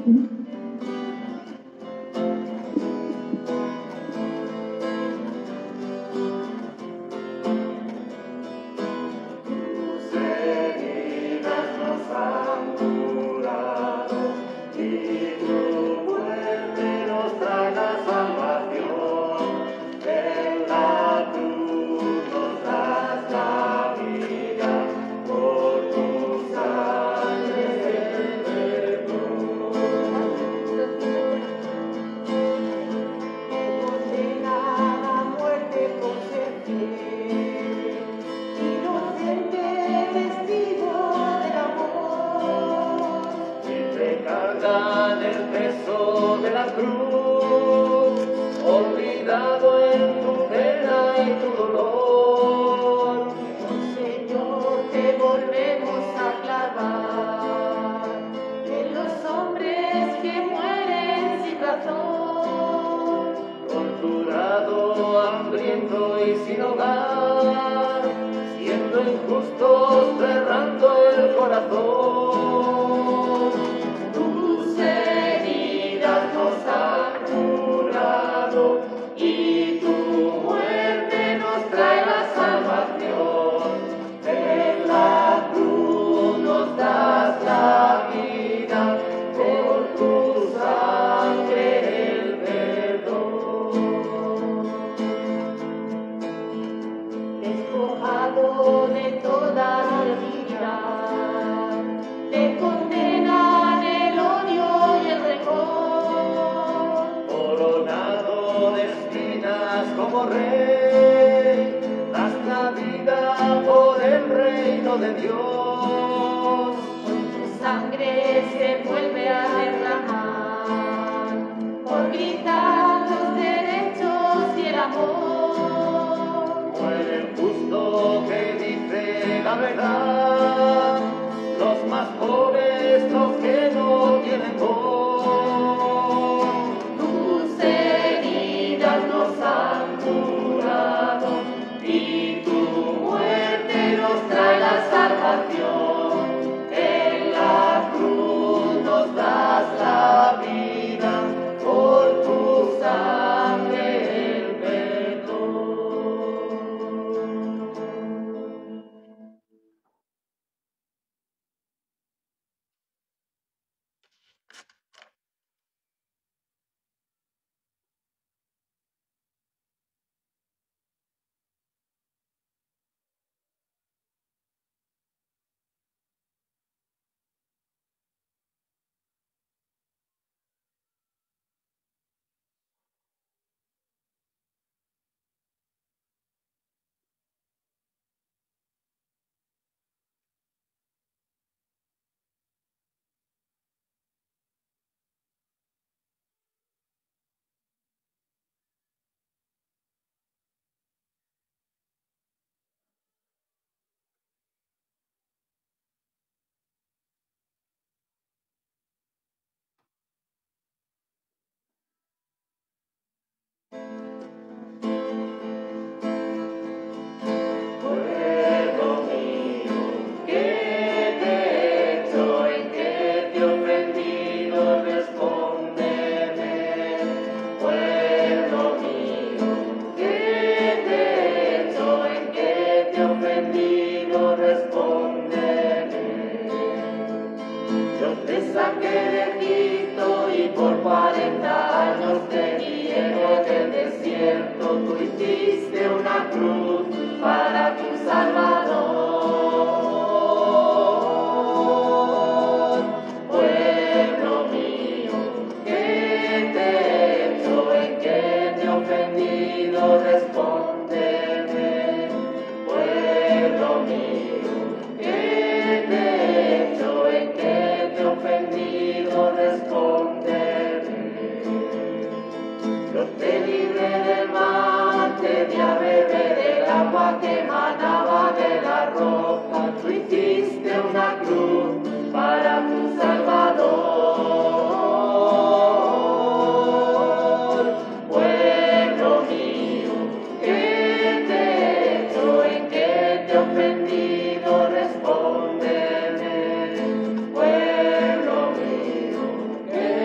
Respóndeme, pueblo mío, que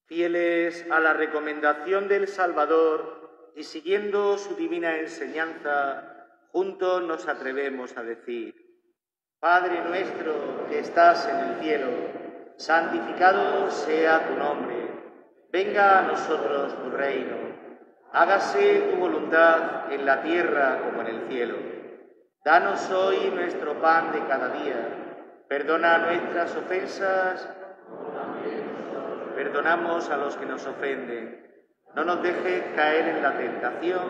Fieles a la recomendación del Salvador y siguiendo su divina enseñanza, juntos nos atrevemos a decir: Padre nuestro que estás en el cielo, santificado sea tu nombre. Venga a nosotros tu reino. Hágase tu voluntad en la tierra como en el cielo. Danos hoy nuestro pan de cada día. Perdona nuestras ofensas. Perdonamos a los que nos ofenden. No nos dejes caer en la tentación.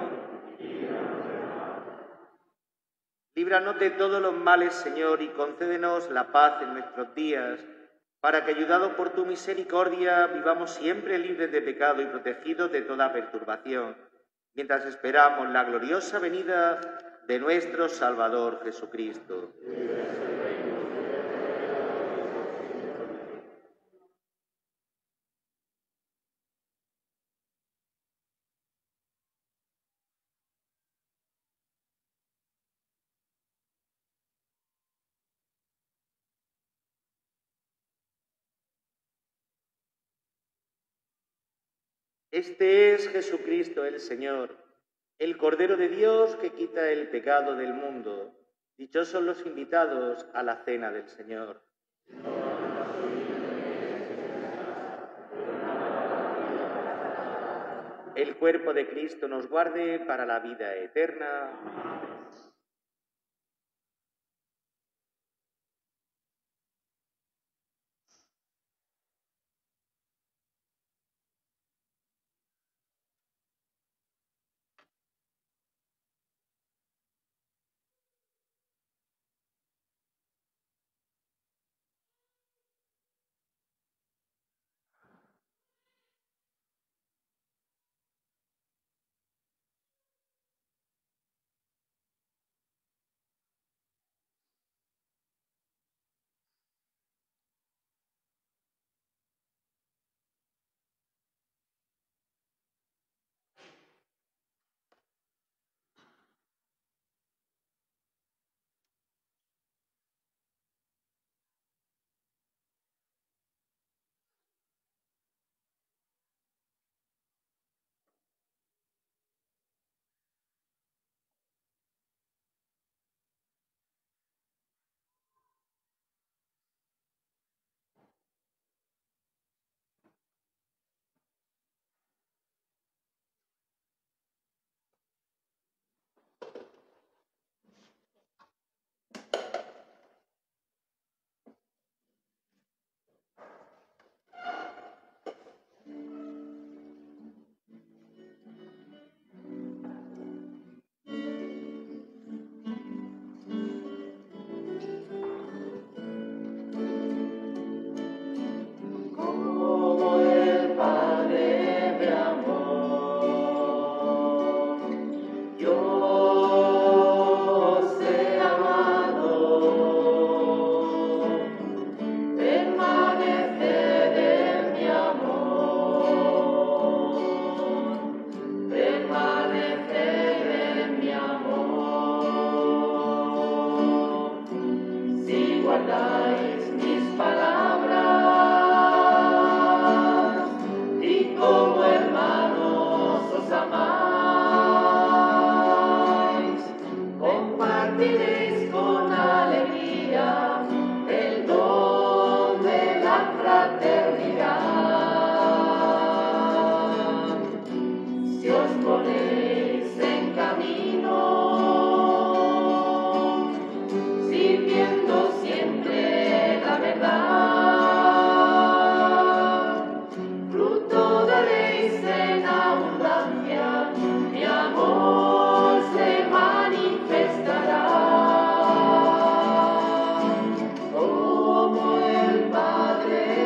Líbranos de todos los males, Señor, y concédenos la paz en nuestros días, para que, ayudados por tu misericordia, vivamos siempre libres de pecado y protegidos de toda perturbación, mientras esperamos la gloriosa venida de nuestro Salvador Jesucristo. Este es Jesucristo el Señor, el Cordero de Dios que quita el pecado del mundo. Dichosos los invitados a la cena del Señor. El cuerpo de Cristo nos guarde para la vida eterna.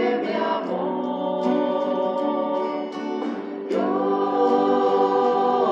Yo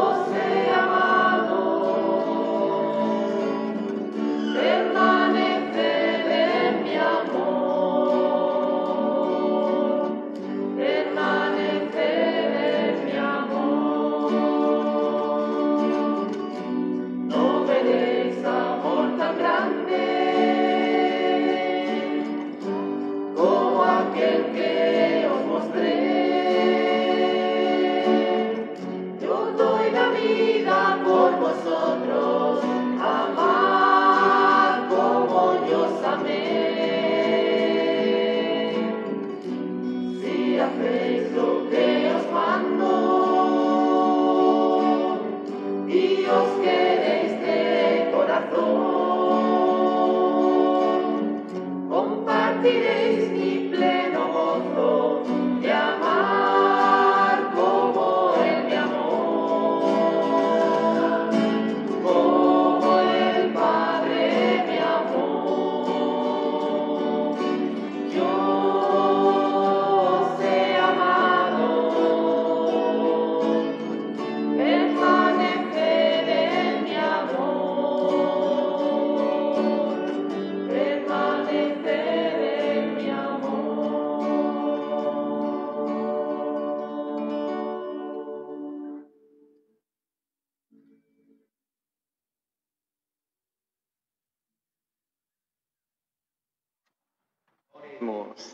Oremos.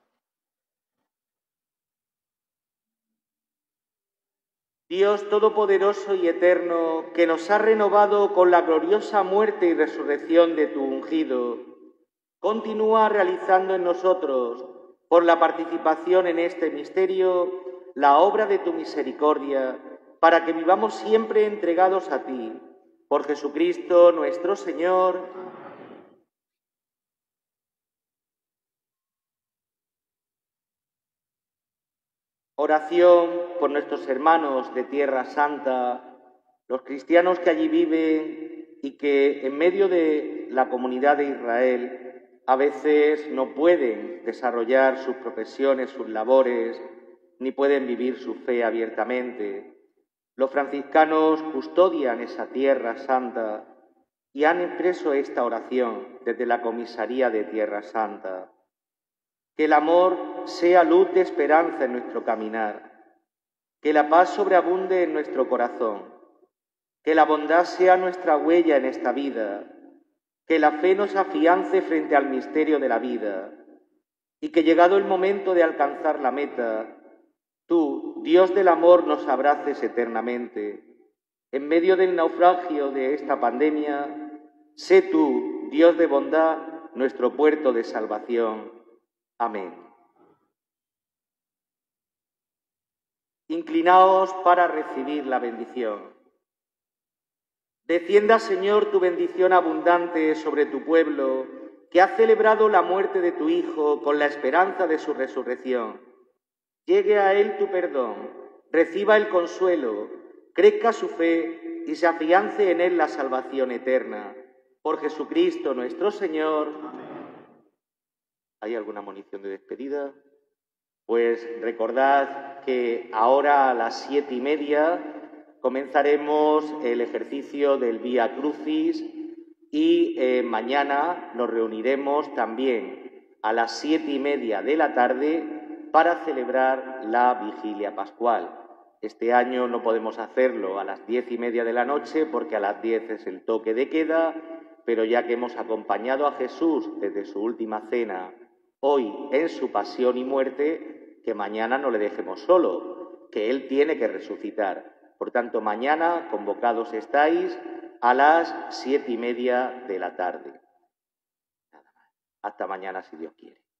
Dios Todopoderoso y Eterno, que nos ha renovado con la gloriosa muerte y resurrección de tu ungido, continúa realizando en nosotros, por la participación en este misterio, la obra de tu misericordia, para que vivamos siempre entregados a ti. Por Jesucristo nuestro Señor. Oración por nuestros hermanos de Tierra Santa, los cristianos que allí viven y que en medio de la comunidad de Israel a veces no pueden desarrollar sus profesiones, sus labores, ni pueden vivir su fe abiertamente. Los franciscanos custodian esa Tierra Santa y han impreso esta oración desde la Comisaría de Tierra Santa. Que el amor sea luz de esperanza en nuestro caminar, que la paz sobreabunde en nuestro corazón, que la bondad sea nuestra huella en esta vida, que la fe nos afiance frente al misterio de la vida y que llegado el momento de alcanzar la meta, tú, Dios del amor, nos abraces eternamente. En medio del naufragio de esta pandemia, sé tú, Dios de bondad, nuestro puerto de salvación. Amén. Inclinaos para recibir la bendición. Descienda, Señor, tu bendición abundante sobre tu pueblo, que ha celebrado la muerte de tu Hijo con la esperanza de su resurrección. Llegue a él tu perdón, reciba el consuelo, crezca su fe y se afiance en él la salvación eterna. Por Jesucristo nuestro Señor. Amén. ¿Hay alguna munición de despedida? Pues recordad que ahora a las siete y media comenzaremos el ejercicio del Vía Crucis y eh, mañana nos reuniremos también a las siete y media de la tarde para celebrar la Vigilia Pascual. Este año no podemos hacerlo a las diez y media de la noche porque a las diez es el toque de queda, pero ya que hemos acompañado a Jesús desde su última cena hoy en su pasión y muerte, que mañana no le dejemos solo, que Él tiene que resucitar. Por tanto, mañana convocados estáis a las siete y media de la tarde. Nada más. Hasta mañana, si Dios quiere.